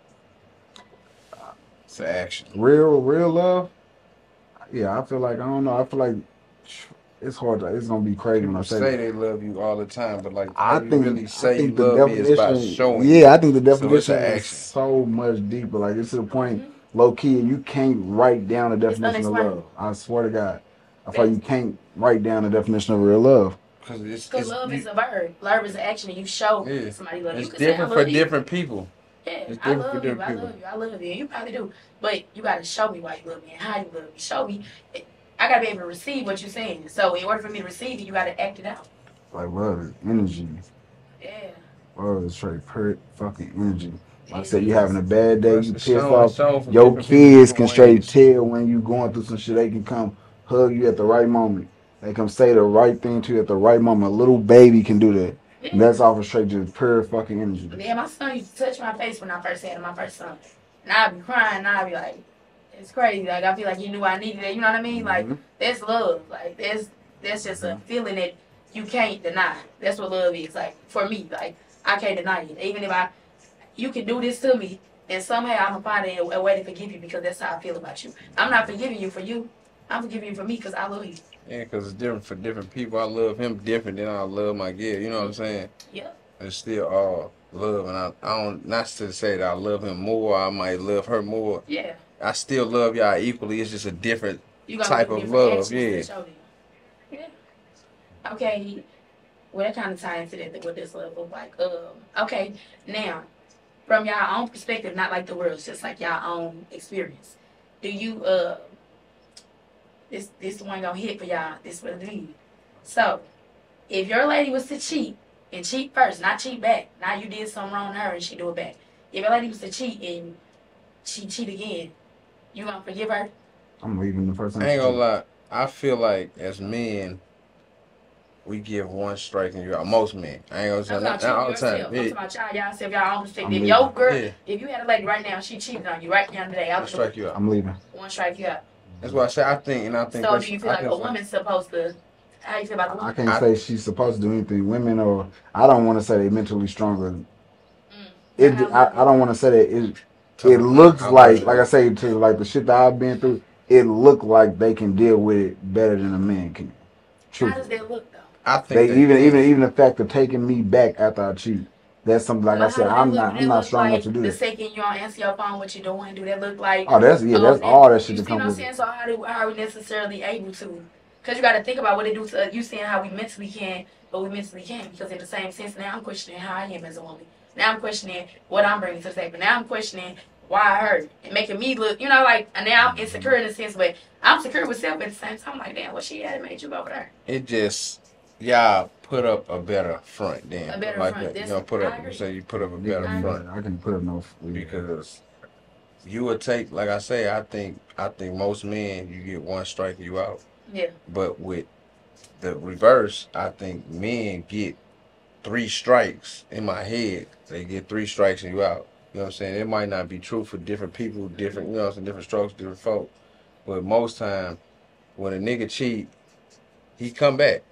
It's an action. Real, real love. Yeah, I feel like I don't know. I feel like it's hard. To, it's gonna be crazy when I People say say that. they love you all the time, but like I how you think, really I say you think the love me is by definition. showing. Yeah, I think the So it's definition an is action. so much deeper. Like it's to the point, Mm-hmm. low key, you can't write down the It's definition of unexplainable. love. I swear to God, I feel like you can't write down the definition of real love. Cause it's, Because it's love you, is a verb. Love is an action and you show Yeah. somebody love you. it's You can say, I different love for you. different people. Yeah, It's I different for love you, different I people. love you, I love you. And you probably do. But you got to show me why you love me and how you love me. Show me. I got to be able to receive what you're saying. So in order for me to receive it, you got to act it out. Like love is energy. Yeah. Love is straight pure fucking energy. Like I It said, you is. having a bad day, It's you pissed shown, it's off. shown from Your different people, kids can different straight ways. tell when you going through some shit. They can come hug you at the right moment. They come say the right thing to you at the right moment. A little baby can do that. Yeah. And that's off of straight just pure fucking energy. Yeah, my son used to touch my face when I first had my first son. And I'd be crying and I'd be like, it's crazy. Like, I feel like he knew I needed it. You know what I mean? Like, Mhm. that's love. Like, that's that's just a feeling that you can't deny. That's what love is. Like, for me, like, I can't deny it. Even if I, you can do this to me, and somehow I'm going to find a, a way to forgive you because that's how I feel about you. I'm not forgiving you for you. I'm forgiving you for me because I love you. Yeah, cause it's different for different people. I love him different than I love my kid. You know what I'm saying? Yep. It's still all love, and I, I don't not to say that I love him more. I might love her more. Yeah. I still love y'all equally. It's just a different You got type to of different love. actions Yeah. to show them. Yeah. Okay. Well, that kind of ties into that. What does love look like? Um. Okay. Now, from your own perspective, not like the world's, just like your own experience. Do you uh? This this one gonna hit for y'all. This what it mean. So, if your lady was to cheat and cheat first, not cheat back. Now you did something wrong to her and she do it back. If your lady was to cheat and she cheat again, you gonna forgive her? I'm leaving the first time. I ain't gonna lie. I feel like as men, we give one strike and you out. Most men. I ain't gonna say I'm not, talking not all about the time. yourself. Yeah. I'm talking about y'all, y'all self, y'all own perspective. I'm If leaving. your girl, Yeah. if you had a lady right now, she cheated on you right now today, One out the strike you out. I'm leaving. one strike you out. That's what I say. I think, and I think. So that's, do you feel I like a can- woman's supposed to? How you feel about the I woman? can't I- say she's supposed to do anything. Women or I don't want to say they mentally stronger. Mm. It How I, women- I don't want to say that it to- it looks I- I like like like I say to like the shit that I've been through. It looked like they can deal with it better than a man can. How does Truthfully. that look though? I think They they even can. even even the fact of taking me back after I cheat. That's something like Well, I said. how do I'm that not look? Do I'm that not look strong enough like to do the that. second you don't answer your phone, what you doing? Do that look like? Oh, that's yeah. oh, That's that- all that shit You to see come what I'm with saying? it. So how do how are we necessarily able to? Because you got to think about what it do to you. Seeing how we mentally can, but we mentally can't. Because in the same sense, now I'm questioning how I am as a woman. Now I'm questioning what I'm bringing to the table. Now I'm questioning why I hurt and making me look, you know, like and now I'm insecure in a sense, but I'm secure with self at the same time. I'm like, damn, what she had made you go over there? It just y'all put up a better front then. A better like front. that. You That's- gonna put I up. You agree. say you put up a Yeah, better I front I can put up no because you would take. Like I say, I think I think most men you get one strike you out. Yeah. But with the reverse, I think men get three strikes in my head. They get three strikes and you out. You know what I'm saying? It might not be true for different people, different, you know what I'm saying, different strokes, different folk. But most time, when a nigga cheat, he come back.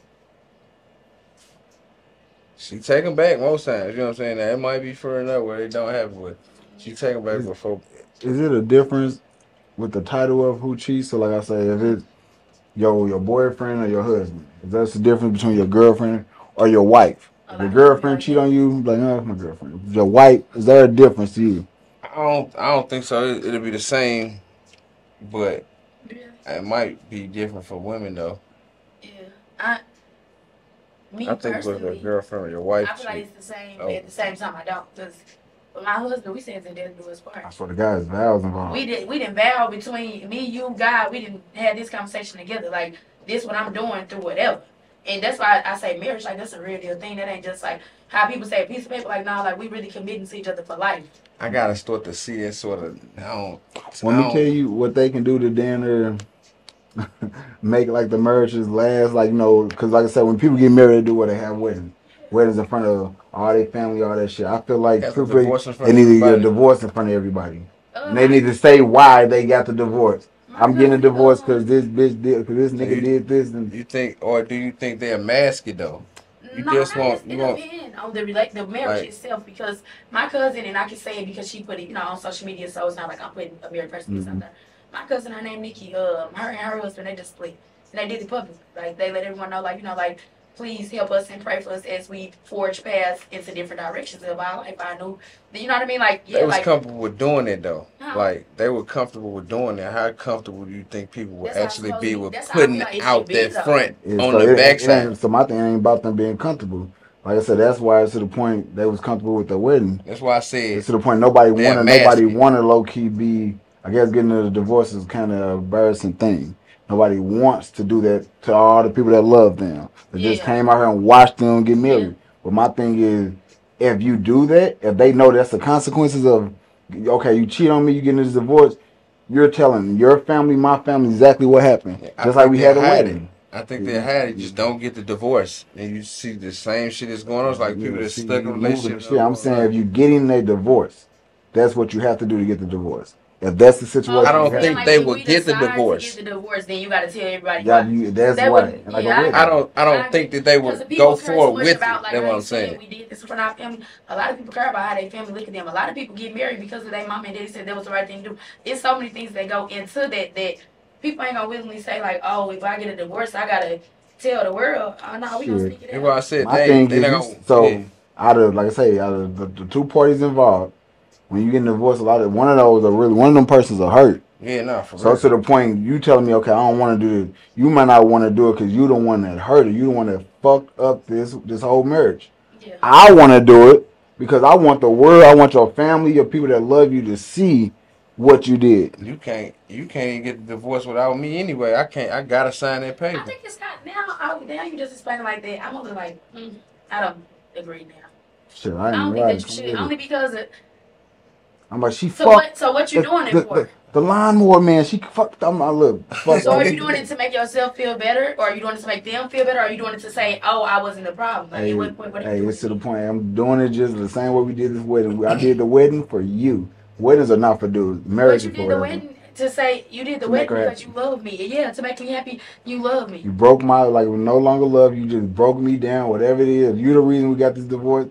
She take him back most times, you know what I'm saying? Now, it might be for another where they don't have it, but she take him back Is- before. Is it a difference with the title of who cheats? So like I say, if it's your your boyfriend or your husband, if that's the difference between your girlfriend or your wife. A If lot your of people girlfriend like cheat that. on you, like no, that's my girlfriend. If your wife, is there a difference to you? I don't, I don't think so. It, it'll be the same, but Yeah. it might be different for women though. Yeah. I. Me I think with personally. a girlfriend or your wife I feel like cheat. it's the same, Oh. but at the same time, I don't. Because with my husband, we said that death do us I part. swear to God, it's vows involved. We did. We didn't vow between me, you, God. We didn't have this conversation together. Like this, what I'm doing through whatever. And that's why I say marriage. Like that's a real deal thing. That ain't just like how people say a piece of paper. Like nah, like we really committing to each other for life. I gotta start to see that sort of. I don't. Let I me don't- tell you what they can do to dinner. Make like the marriages last, like you know, because like I said, when people get married, they do what they have weddings, weddings in front of all their family, all that shit. I feel like Have a people, divorce in front they of need to get a everybody. divorce in front of everybody, Uh, and they need to say why they got the divorce. my I'm getting a cousin, divorce um, because this bitch did, because this So nigga you- did this, and You think, or do you think they're mask it though? You no, just not want- just, you it want- depends on the relate the marriage Like- itself. Because my cousin, and I can say it because she put it, you know, on social media, so it's not like I'm putting a married person or Mhm. something. My cousin, her name Nikki, um, her and her husband, they just split, and they did it public. Like they let everyone know, like you know, like please help us and pray for us as we forge paths into different directions of our life. I knew, you know what I mean? Like yeah, They was like comfortable with doing it though. Huh? Like they were comfortable with doing it. How comfortable do you think people would That's how it's actually supposed be to be. with That's how I putting feel like it out should be, that though. front Yeah, on so the it, it backside? ain't, so my thing ain't about them being comfortable. Like I said, that's why it's to the point they was comfortable with the wedding. That's why I It's said to the point nobody They're wanted nobody masking. wanted low key be. I guess getting a divorce is kind of an embarrassing thing. Nobody wants to do that to all the people that love them. That just Yeah. came out here and watched them get married. Yeah. But my thing is, if you do that, if they know that's the consequences of, okay, you cheat on me, you getting this divorce, you're telling your family, my family, exactly what happened. Yeah, I Just like think we they had a hide wedding. I think they had it. Just don't get the divorce, and you see the same shit that's going on. It's like people Yeah, that see, stuck in you moving relationships. the shit. I'm saying if you're getting a divorce, that's what you have to do to get the divorce. If that's the situation, I don't you have think to- they if would we get the decide divorce. To get the divorce, then you got to tell everybody. Yeah, why. you, that's That why. would- Like yeah, a wedding. I don't. I don't I think that they Because would the people go care so forward much with about, it. like, That's how what you I'm said, saying. we did this for our family. A lot of people care about how their family look at them. A lot of people get married because of their mom and daddy said that was the right thing to do. It's so many things that go into that that people ain't gonna willingly say like, oh, if I get a divorce, I gotta tell the world. Oh no, we gonna Shit. stick it That's why I out. said My they. thing They is, not you, gonna. so yeah. out of like I say, out of the, the two parties involved, when you get divorced, a lot of one of those are really one of them persons are hurt. Yeah, no, for So real. to the point, you telling me, okay, I don't want to do this. You might not want to do it because you the one that hurt it. You the one that fucked up this this whole marriage. Yeah. I want to do it because I want the world, I want your family, your people that love you to see what you did. You can't. You can't even get the divorce without me anyway. I can't. I gotta sign that I paper. think it's kind of, now. I, now you just explain it like that. I'm only like, mm, I don't agree now. Shit, I I ain't don't think right. that you should. Only because of, I'm like, she so fucked. what? So what you the- doing the- it for? The lawnmower man, she fucked up my look. So are you doing it to make yourself feel better, or are you doing it to make them feel better, or are you doing it to say, "Oh, I wasn't the problem"? Like, Hey, what, what, what hey, it's to the point. I'm doing it just the same way we did this wedding. I did the wedding for you. Weddings are not for dudes. Marriage but you is did for the whatever. wedding to say you did the To wedding make her because you love me. Yeah, to make me happy, you love me. You broke my like no longer love you. Just broke me down. Whatever it is, you the reason we got this divorce.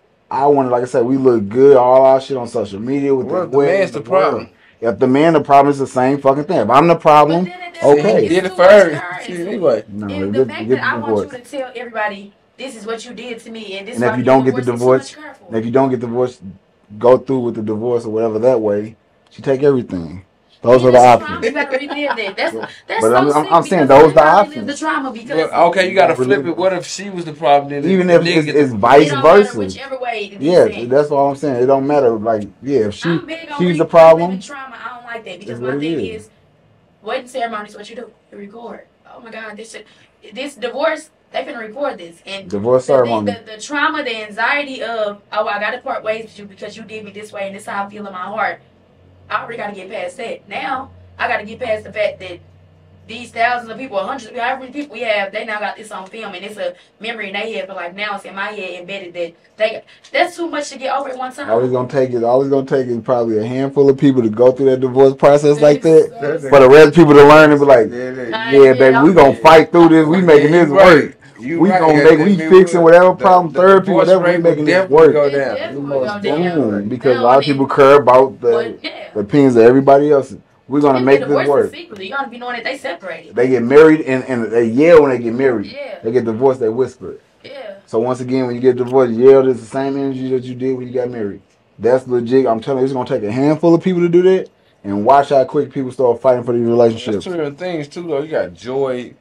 I wanted, like I said, we look good. All our shit on social media with Well, the if the wedding. man's the the world. problem. If the man the problem, it's the same fucking thing. If I'm the But problem, then at that See, point, okay. he did it's it too much first. her See, into it. anyway. No, If the get, fact get that the I want you divorce. to tell everybody this is what you did to me, and this And is if why you we don't get the divorced, it's too divorce, much her for and if you don't get the divorce, go through with the divorce or whatever that way. She take everything. Those Yeah, are the that's trauma. options. You gotta relive that. That's that's But so I'm, I'm, sick I'm saying because those why the not relive the options. trauma? Because Well, okay, you gotta Don't flip relive it. What if she was the problem? Then Even the if nigga it's, get the it's it vice don't matter versa. whichever way it is. Yes, Saying. that's what I'm saying. It don't matter. Like, yeah, if she I'm big on she's re- the reliving problem, trauma. I don't like that because That's what my it thing is. is, wedding ceremony is what you do. You record. Oh my God, this shit, this divorce. They finna record this, and divorce the thing, ceremony. the, the trauma, the anxiety of, oh, I gotta part ways with you because you did me this way, and this is how I feel in my heart. I already gotta get past that. Now I gotta get past the fact that these thousands of people, hundreds of people, however many people we have, they now got this on film, and it's a memory in their head. But like now, it's in my head embedded that they that's too much to get over at one time. All it's gonna take is all it's gonna take is probably a handful of people to go through that divorce process And like it's that. so For the rest of people to learn and be like, Yeah, that- Uh, yeah, baby, we gonna yeah. fight through this. We Yeah, making you this right. work. You We right. gonna Yeah, make then we we fixing would- whatever the- problem, the therapy, divorce whatever. We rate would making this definitely work. go It down. definitely Most gonna down. boom, because a Now, lot of and- people care about the, But yeah. the opinions of everybody else. We're gonna And make the this divorce work. is secretly. You gotta be knowing that they separated. They get married and, and they yell when they get married. Yeah. They get divorced, they whisper. Yeah. So once again, when you get divorced, yell is the same energy that you did when you got married. That's legit. I'm telling you, it's gonna take a handful of people to do that, and watch how quick people start fighting for these There's relationships. two different things too, though. You got joy,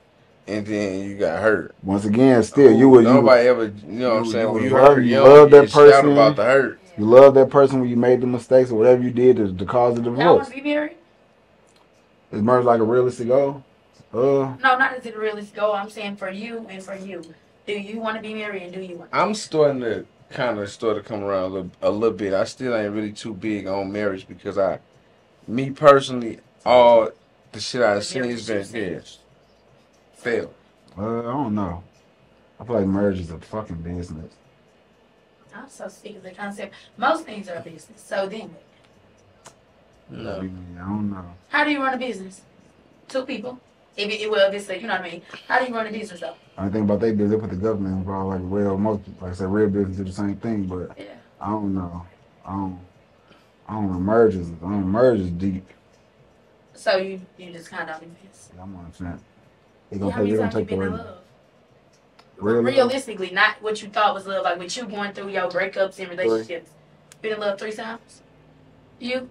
and then you got hurt. Once again, still Ooh, you would you nobody ever, you know what I'm you- saying? you When you love- hurt, you you love don't that get shout person. about the hurt. you love that person when you made the mistakes or whatever you did to, to cause the Y'all divorce. wanna be married? Is marriage like a realistic goal? Uh, No, not as it really go. I'm saying for you and for you. Do you want to be married and do you want? I'm starting to kind of start to come around a little, a little bit. I still ain't really too big on marriage because I, me personally, all the shit I've seen has been yeah, failed. uh, I don't know. I feel like marriage is a fucking business. I'm so sick of the concept. Most things are a business. So then, what? No. I don't know. How do you run a business? Two people. If it, well, if it's a, you know what I mean. How do you run a business though? I think about they business, they put the government involved. Like well, most like I said, real business do the same thing, but Yeah. I don't know. I don't. I don't know. Merge is. I don't merge is deep. So you you just kind of on the fence. I'm on the fence. It's Yeah, gonna how take. many It's gonna times you take the been in right. love? Real love? Realistically, not what you thought was love. Like with you going through your breakups and relationships. Been in love three times? You?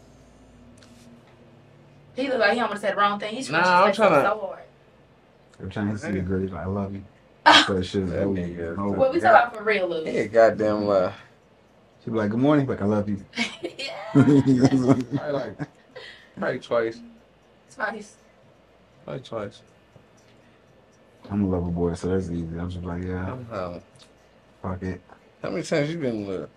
He look like he almost said the wrong thing. He's Nah, nah, I'm tryna- so hard. Every time you see the girl, he's like, I love you. That shit. That Oh, nigga- no. Well, we talk about for real love. Yeah, goddamn lie. She be like, good morning. He's like, I love you. Yeah. Probably like, probably twice. Twice. Probably twice. I'm a lover boy, so that's easy. I'm just like, yeah, I'm hollering. fuck it. How many times you been in love?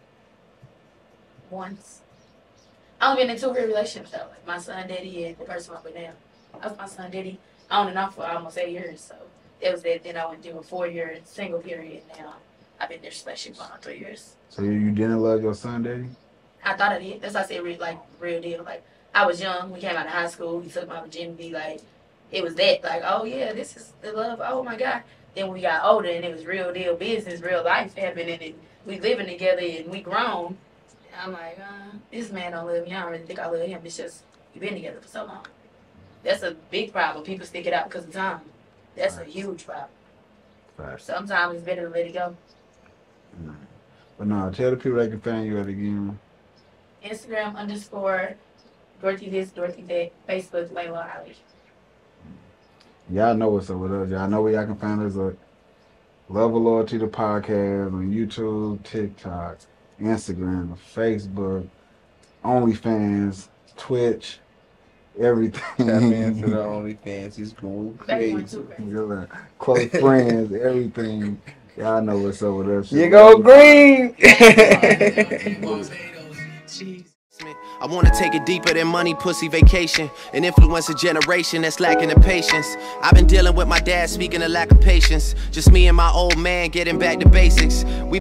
Once. I've only been in two real relationships though. Like my son daddy and the person I'm with now. That was my son daddy on and off for almost eight years. So it was that. Then I went through a four year single period. Now I've been in this relationship for three years. So you, you didn't love your son, daddy? I thought I did. That's why I said re- like real deal. Like I was young. We came out of high school. He took my virginity. Like it was that. Like oh yeah, this is the love. Oh my God. Then when we got older and it was real deal business, real life happening, and we living together and we grown. I'm like, uh, this man don't love me. I don't really think I love him. It's just we've been together for so long. That's a big problem. People stick it out because of time. That's a huge problem. Right. Sometimes it's better to let it go. Mm. But no, tell the people they can find you at again. Instagram underscore Dorothy this, Dorothy that. Facebook Layla Ali. Y'all know what's up with us. Y'all know where y'all can find us at Love and Loyalty the podcast on YouTube, TikTok, Instagram, Facebook, OnlyFans, Twitch, everything. Tap into the OnlyFans. He's going Back one crazy. too, right? You're like, close friends, everything. Y'all know what's up with us. You go green. I wanna take it deeper than money, pussy, vacation, and influence a generation that's lacking the patience. I've been dealing with my dad speaking of lack of patience. Just me and my old man getting back to basics. We